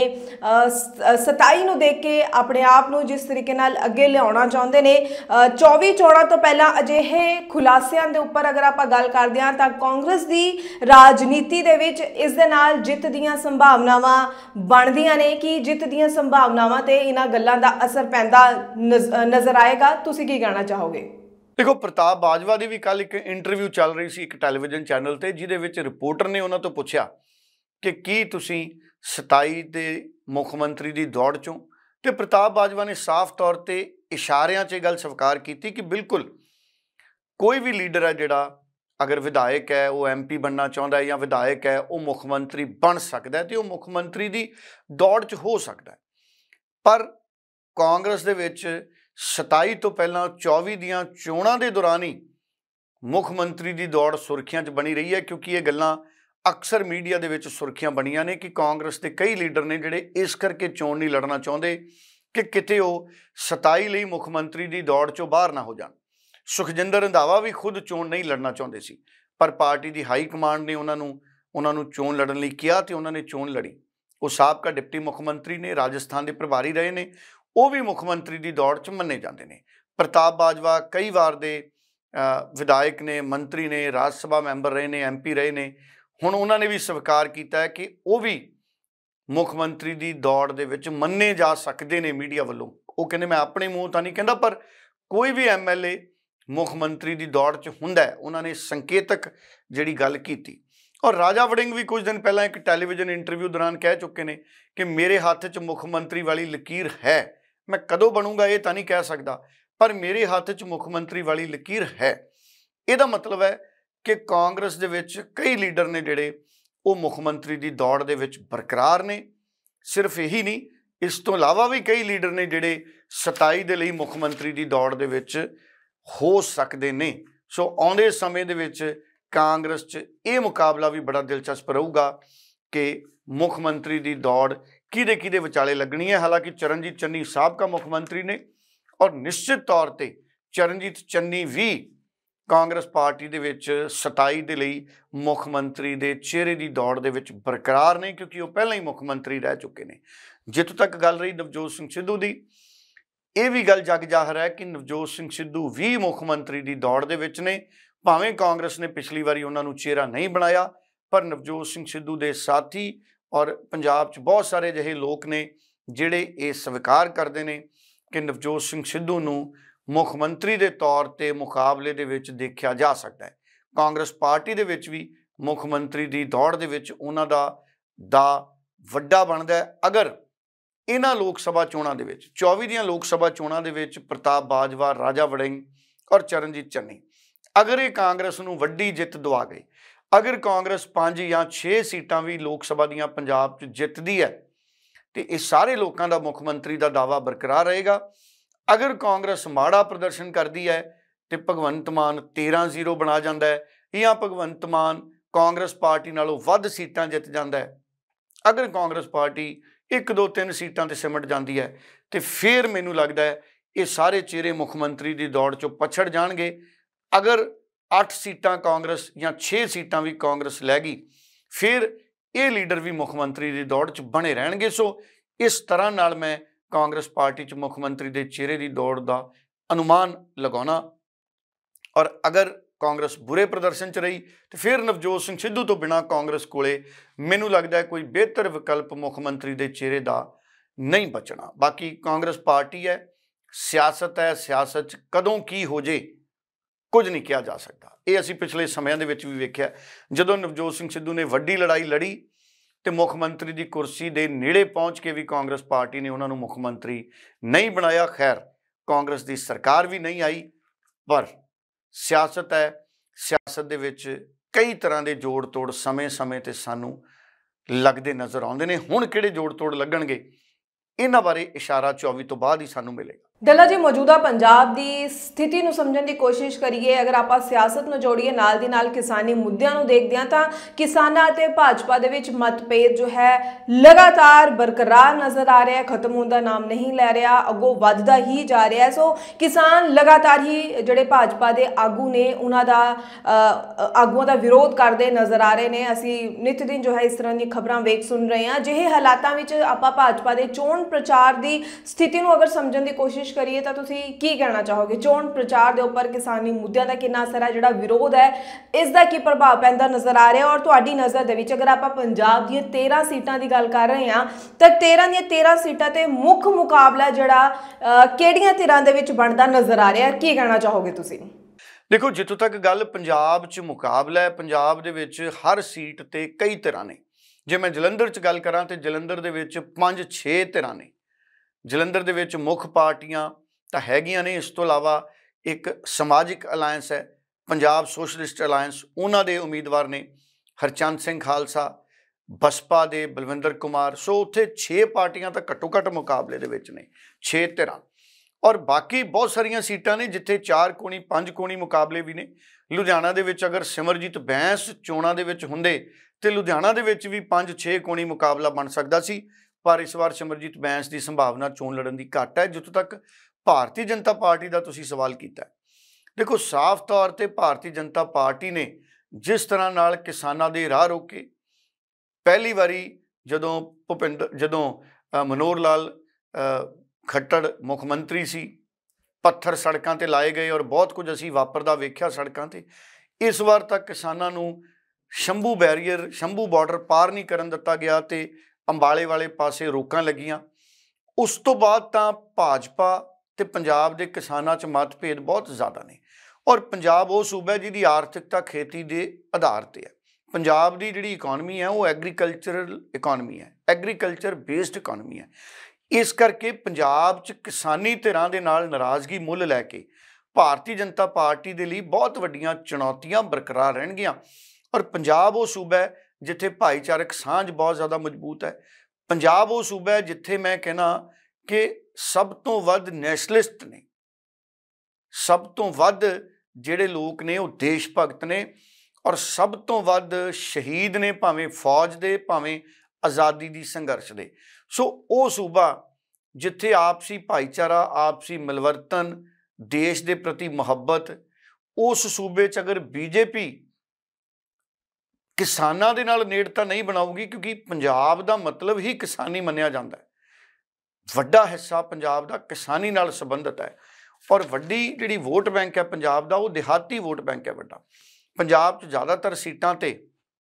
ਸਤਾਈ ਨੂੰ ਦੇਖ ਕੇ ਆਪਣੇ ਆਪ ਨੂੰ ਜਿਸ ਤਰੀਕੇ ਨਾਲ ਅੱਗੇ ਲਿਆਉਣਾ ਚਾਹੁੰਦੇ ਨੇ, ਚੌਵੀ ਚੋਣਾਂ ਤੋਂ ਪਹਿਲਾਂ ਅਜਿਹੇ ਖੁਲਾਸਿਆਂ ਦੇ ਉੱਪਰ ਅਗਰ ਆਪਾਂ ਗੱਲ ਕਰਦੇ ਹਾਂ ਤਾਂ ਕਾਂਗਰਸ ਦੀ ਰਾਜਨੀਤੀ ਦੇ ਵਿੱਚ ਇਸ ਦੇ ਨਾਲ ਜਿੱਤ ਦੀਆਂ ਸੰਭਾਵਨਾਵਾਂ ਬਣਦੀਆਂ ਨੇ ਕਿ ਜਿੱਤ ਦੀਆਂ ਸੰਭਾਵਨਾਵਾਂ ਤੇ ਇਹਨਾਂ ਗੱਲਾਂ ਦਾ ਅਸਰ ਪੈਂਦਾ ਨਜ਼ਰ ਆਏਗਾ। ਤੁਸੀਂ ਕੀ ਕਹਿਣਾ ਚਾਹੋਗੇ? देखो, प्रताप बाजवा की भी कल एक इंटरव्यू चल रही सी एक टैलीविजन चैनल ते, जिहदे विच रिपोर्टर ने उन्हां तो पुछया कि की तुसीं सताई दे मुख मंत्री की दौड़ चों, ते प्रताप बाजवा ने साफ तौर पर इशारियां च गल स्वीकार की कि बिल्कुल कोई भी लीडर है जिहड़ा अगर विधायक है वो एम पी बनना चाहता है या विधायक है वो मुख मंत्री बन सकता है, तो वो मुख मंत्री की दौड़ च हो सकता है। पर कांग्रेस दे विच सताई तो पहला चौबी दियां चोणां दे दौरान ही मुख मंत्री की दौड़ सुर्खियां च बनी रही है, क्योंकि ये गल्लां अक्सर मीडिया दे विच सुर्खियां बनियां ने कि कांग्रेस के कई लीडर ने जिहड़े इस करके चोण नहीं लड़ना चाहते कि किते वो सताई लई मुख मंत्री की दौड़ चों बाहर ना हो जाण। सुखजिंदर रंधावा भी खुद चोण नहीं लड़ना चाहते सी, पर पार्टी की हाई कमांड ने उन्होंने उन्होंने चोण लड़न लई किया तो उन्होंने चोण लड़ी। वो साबका डिप्टी मुख मंत्री ने, राजस्थान के प्रभारी रहे ने, वो भी मुख मंत्री की दौड़ च मन्ने जाते हैं। प्रताप बाजवा कई बार दे विधायक ने, मंत्री ने, राज सभा मैंबर रहे ने, एम पी रहे ने। हुण उन्होंने भी स्वीकार किया है कि वो भी मुख मंत्री की दौड़ दे विच मन्ने जा सकते हैं मीडिया वालों। वो कहते मैं अपने मूँह तो नहीं कहता, पर कोई भी एम एल ए मुख मंत्री की दौड़ च हुंदा है। उन्होंने संकेतक जिहड़ी गल कीती। और राजा वड़िंग भी कुछ दिन पहला एक टैलीविजन इंटरव्यू दौरान कह चुके हैं कि मेरे हाथ च मुख मंत्री वाली लकीर है, मैं कदों बनूंगा ये तो नहीं कह सकता, पर मेरे हाथ च मुख मंत्री वाली लकीर है। ਇਹਦਾ मतलब है कि कांग्रेस दे विच कई लीडर ने जिहड़े वो मुख मंत्री की दौड़ दे विच बरकरार ने। सिर्फ यही नहीं, इस तो इलावा भी कई लीडर ने जिहड़े सताई दे लई मुख मंत्री की दौड़ दे विच हो सकते ने। सो आउंदे समय दे विच कांग्रेस च ये मुकाबला भी बड़ा दिलचस्प रहूगा कि मुख मंत्री की दौड़ किहदे किहदे विचाले लगनी है। हालांकि चरणजीत चन्नी साबका मुख मंत्री ने और निश्चित तौर पर चरणजीत चन्नी भी कांग्रेस पार्टी दे विच सताई दे लई मुख मंत्री के चेहरे की दौड़ दे विच बरकरार ने, क्योंकि वो पहले ही मुख मंत्री रह चुके हैं। जितों तक गल रही नवजोत सिंह सिद्धू की, यह भी गल जग जाहिर है कि नवजोत सिंह सिद्धू भी मुख मंत्री की दौड़ दे विच ने। भावें कांग्रेस ने पिछली बारी उन्होंने चेहरा नहीं बनाया, पर नवजोत सिंह सिद्धू के साथी और पंजाब च बहुत सारे अजिहे लोग ने जिहड़े ये स्वीकार करते हैं कि नवजोत सिंह सिद्धू नूं मुख मंत्री के तौर पर मुकाबले दे विच देखा जा सकता है। कांग्रेस पार्टी दे विच भी मुख मंत्री की दौड़ दे विच उन्हां दा दा वड्डा बनदा है। अगर इन्हां लोक सभा चोणां दे विच चौबी दियां लोक सभा चोणां दे विच प्रताप बाजवा, राजा वड़िंग और चरणजीत चन्नी अगर ये कांग्रेस नूं वड्डी जित दवा गए, अगर कांग्रेस पांच या छे सीटां भी लोक सभा दियां पंजाब च जितदी है तो ये सारे लोगों का मुख मंत्री का दावा बरकरार रहेगा। अगर कांग्रेस माड़ा प्रदर्शन करती है तो भगवंत मान तेरह जीरो बना जाता है, या भगवंत मान कांग्रेस पार्टी नालों वध सीटां जित जाता है। अगर कांग्रेस पार्टी एक दो तीन सीटां ते सिमट जाती है तो फिर मैनूं लगता है ये सारे चेहरे मुख मंत्री की दौड़ चों पछड़ जाएंगे। अगर अठ सीटां कांग्रेस या छे सीटां भी कांग्रेस लैगी, फिर ये लीडर भी मुख मंत्री की दौड़ च बने रहणगे। सो इस तरह नाल मैं कांग्रेस पार्टी च मुख मंत्री के चेहरे की दौड़ का अनुमान लगाना। और अगर कांग्रेस बुरे प्रदर्शन च रही तो फिर नवजोत सिंह सिद्धू तो बिना कांग्रेस कोले मैनूं लगता है कोई बेहतर विकल्प मुख मंत्री के चेहरे का नहीं बचना। बाकी कांग्रेस पार्टी है, सियासत है, सियासत च कदों की हो जे कुछ नहीं कहा जा सकता। ये असीं पिछले समयां दे विच भी वेख्या, जदों नवजोत सिंह सिद्धू ने वड्डी लड़ाई लड़ी तो मुख मंत्री की कुर्सी के नेड़े पहुँच के भी कांग्रेस पार्टी ने उन्होंने मुख मंत्री नहीं बनाया। खैर, कांग्रेस की सरकार भी नहीं आई, पर सियासत है, सियासत दे विच कई तरह के जोड़ तोड़ समय समय ते सानू लगते नज़र आउंदे ने। हुण किहड़े जोड़ तोड़ लगणगे, इन्हां बारे इशारा चौबी तो बाद ही सानू मिलेगा। दला जी, मौजूदा पंजाब की स्थिति ਨੂੰ ਸਮਝਣ ਦੀ ਕੋਸ਼ਿਸ਼ ਕਰੀਏ, ਅਗਰ ਆਪਾਂ ਸਿਆਸਤ ਨੂੰ ਜੋੜੀਏ ਨਾਲ ਦੀ ਨਾਲ ਕਿਸਾਨੀ ਮੁੱਦਿਆਂ ਨੂੰ ਦੇਖਦੇ ਹਾਂ ਤਾਂ ਕਿਸਾਨਾਂ ਅਤੇ ਭਾਜਪਾ ਦੇ ਵਿੱਚ ਮਤਭੇਦ ਜੋ ਹੈ ਲਗਾਤਾਰ ਬਰਕਰਾਰ ਨਜ਼ਰ ਆ ਰਿਹਾ ਹੈ, ਖਤਮ ਹੋਣ ਦਾ ਨਾਮ ਨਹੀਂ ਲੈ ਰਿਹਾ, ਅੱਗੋਂ ਵੱਧਦਾ ਹੀ ਜਾ ਰਿਹਾ ਹੈ। ਸੋ ਕਿਸਾਨ ਲਗਾਤਾਰ ਹੀ ਜਿਹੜੇ ਭਾਜਪਾ ਦੇ ਆਗੂ ਨੇ ਉਹਨਾਂ ਦਾ ਆਗੂਆਂ ਦਾ ਵਿਰੋਧ ਕਰਦੇ ਨਜ਼ਰ ਆ ਰਹੇ ਨੇ। ਅਸੀਂ ਨਿਤ ਦਿਨ ਜੋ ਹੈ ਇਸ ਤਰ੍ਹਾਂ ਦੀਆਂ ਖਬਰਾਂ ਵੇਖ ਸੁਣ ਰਹੇ ਹਾਂ। ਜਿਹੇ ਹਾਲਾਤਾਂ ਵਿੱਚ ਆਪਾਂ ਭਾਜਪਾ ਦੇ ਚੋਣ ਪ੍ਰਚਾਰ ਦੀ ਸਥਿਤੀ ਨੂੰ ਅਗਰ ਸਮਝਣ ਦੀ ਕੋਸ਼ਿਸ਼ करिए तो तुसी की कहना चाहोगे? चोण प्रचार के उपर किसानी मुद्दों का कितना असर है, जिहड़ा विरोध है इसका की प्रभाव पैंदा नज़र आ रहा है? और तुहाडी नज़र दे विच अगर आप पंजाब दी तेरह सीटां की गल कर रहे हैं तो तेरह दी तेरह सीटां ते मुख मुकाबला जिहड़ा किहड़ियां धिरां दे विच बनदा नज़र आ रहा है, की कहना चाहोगे तुसी? देखो, जितों तक गल पंजाब च मुकाबला है, पंजाब दे विच हर सीट ते कई धिरां ने। जे मैं जलंधर च गल करां तो जलंधर दे विच पंज छे धिरां ने। जलंधर दे विच मुख पार्टियां तां हैगियां ने, इस तो इलावा एक समाजिक अलायंस है, पंजाब सोशलिस्ट अलायंस, उन्हां दे उम्मीदवार ने हरचंद सिंह खालसा, बसपा दे बलविंदर कुमार। सो उत्थे छे पार्टियां तां घट्टो घट्ट मुकाबले दे विच ने, छे धिरां। और बाकी बहुत सारिया सीटां ने जिथे चार कोणी पंज कोणी मुकाबले भी ने। लुधियाना दे विच अगर सिमरजीत बैंस चोणां दे विच हुंदे ते लुधियाना दे विच भी पंज छे कोणी मुकाबला बन सकदा सी, पर इस बार सिमरजीत बैंस की संभावना चोण लड़न की घट है। जितों तक भारतीय जनता पार्टी का तुसीं सवाल किया, देखो साफ तौर पर भारतीय जनता पार्टी ने जिस तरह नाल किसानां दे राह रोके, पहली बारी जदों भुपिंदर जदों मनोहर लाल खट्टर मुख मंत्री सी, पत्थर सड़कों ते लाए गए और बहुत कुछ असीं वापरदा वेख्या सड़कों ते। इस बार तक किसानां नूं शंभू बैरीयर शंभू बॉर्डर पार नहीं करन दिता गया ते अंबाले वाले पासे रोकां लगियां। उस तो बाद तां भाजपा ते पंजाब दे किसानां च मतभेद बहुत ज़्यादा ने। और पंजाब वो सूबा है जिहदी आर्थिकता खेती के आधार ते है। पंजाब की जिहड़ी इकॉनमी है वो एग्रीकल्चरल इकॉनमी है, एग्रीकल्चर बेस्ड इकॉनमी है। इस करके पंजाब च किसानी धिरां दे नाल नाराज़गी मुल लैके भारतीय जनता पार्टी दे लई बहुत वड्डियां चुनौतियां बरकरार रहणगियां। और पंजाब वो सूबा है जिथे भाईचारक सांझ बहुत ज़्यादा मजबूत है। पंजाब वो सूबा है जिथे मैं कहना कि सब तो वध नैशनलिस्ट ने, सब तो वध जिहड़े लोग ने वो देश भगत ने, और सब तो वध शहीद ने, भावें फौज दे भावें आज़ादी दी संघर्ष दे। सो वो सूबा जिथे आपसी भाईचारा, आपसी मिलवर्तन, देश के प्रति मुहब्बत, उस सूबे च अगर बीजेपी किसानां दे नाल नेड़ता नहीं बनाऊगी, क्योंकि पंजाब दा मतलब ही किसानी मन्निया जाता है, वड्डा हिस्सा पंजाब दा किसानी नाल संबंधित है। और वड्डी जिहड़ी वोट बैंक है पंजाब दा वो देहाती वोट बैंक है वड्डा। पंजाब च ज़्यादातर सीटां ते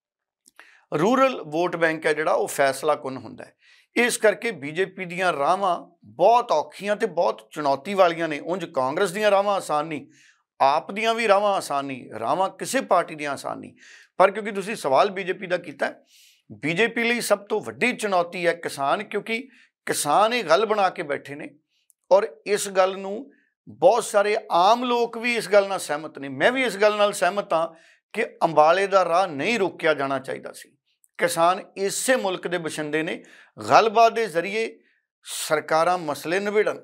रूरल वोट बैंक है जिहड़ा वो फैसला कुन हुंदा है। इस करके बीजेपी दीयां राहां बहुत औखियां ते बहुत चुनौती वालियां ने। उंज कांग्रेस दीयां राहां आसान नहीं, आप दीयां भी राहां आसान नहीं, राहां किसी पार्टी दीयां आसान नहीं। पर क्योंकि तुसीं सवाल बीजेपी का कीता, बीजेपी लई सब तो वड्डी चुनौती है किसान, क्योंकि किसान ये गल बना के बैठे ने। और इस गल नूं बहुत सारे आम लोग भी इस गल नाल सहमत ने, मैं भी इस गल नाल सहमत हाँ कि अंबाले का राह नहीं रोकिया जाना चाहिए सी। किसान इसे मुल्क के बशिंदे ने, गलबात के जरिए सरकारां मसले निबेड़न,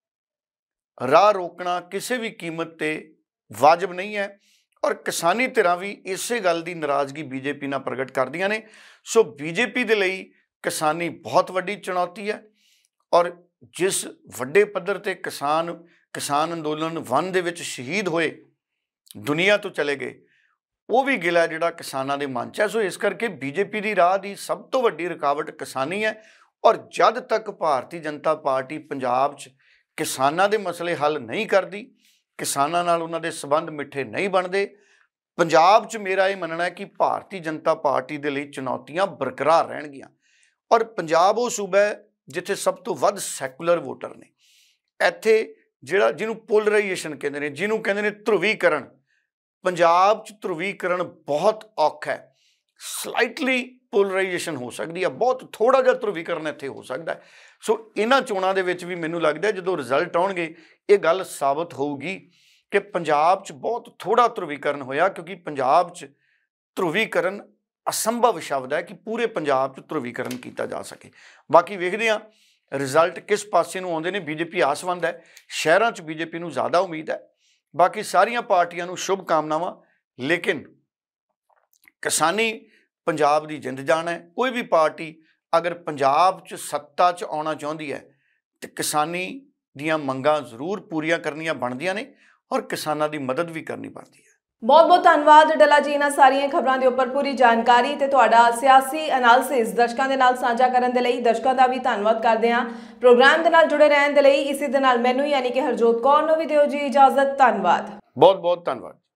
राह रोकना किसी भी कीमत ते वाजिब नहीं है। और किसानी धिरां भी इसे गल की नाराज़गी बीजेपी नाल प्रगट करदियां ने। सो बीजेपी दे लई किसानी बहुत वड्डी चुनौती है। और जिस वड्डे पद्धर ते किसान किसान अंदोलन वन दे विच शहीद होए, दुनिया तो चले गए, वो भी गिला जिहड़ा किसानां दे मन च है। सो इस करके बीजेपी की राह की सब तो वड्डी रुकावट किसानी है। और जद तक भारतीय जनता पार्टी पंजाब च किसानां दे मसले हल नहीं करती, किसानां नाल उन्हां दे संबंध मिठे नहीं बनते, पंजाब च मेरा ये मनना है कि भारतीय जनता पार्टी दे लई चुनौतियां बरकरार रहणगियां। और पंजाब वो सूबा है जिथे सब तो वध सैकुलर वोटर ने। इत्थे जिहड़ा जिन्हों पोलराइजेशन कहते हैं, जिन्हों कहते हैं ध्रुवीकरण, पंजाब च ध्रुवीकरण बहुत औखा है। स्लाइटली पोलराइजेशन हो सकती है, बहुत थोड़ा जिहा ध्रुवीकरण इत्थे हो सकता है। सो इन्हां चोणां दे विच भी मैनूं लगदा है जदों रिजल्ट आउणगे ये गल साबित होऊगी कि पंजाब च बहुत थोड़ा ध्रुवीकरण होया, क्योंकि पंजाब च ध्रुवीकरण असंभव शब्द है कि पूरे पंजाब च ध्रुवीकरण किया जा सके। बाकी वेखदे हां रिजल्ट किस पासे नूं आउंदे ने। बीजेपी आसवंद है, शहरां च बीजेपी नूं ज़्यादा उम्मीद है। बाकी सारियां पार्टियां नूं शुभ कामनावां, लेकिन किसानी पंजाब की जिंद जान है। कोई भी पार्टी अगर पंजाब च सत्ता च आउणा चाहुंदी है तो किसानी दीयां मंगां जरूर पूरीआं करनियां बनदियां ने और किसानां दी मदद भी करनी पड़ती है। बहुत बहुत धन्यवाद डला जी इन्हां सारियां खबरां दे उपर पूरी जानकारी ते तुहाडा सियासी एनालिसिस दर्शकां दे नाल साझा करन दे लई दर्शकां दा भी धन्नवाद करदे हां। प्रोग्राम दे नाल जुड़े रहण दे लई इसी दे नाल मैनूं यानी कि हरजोत कौर नूं भी दिओ जी इजाजत। धन्नवाद, बहुत बहुत धन्नवाद।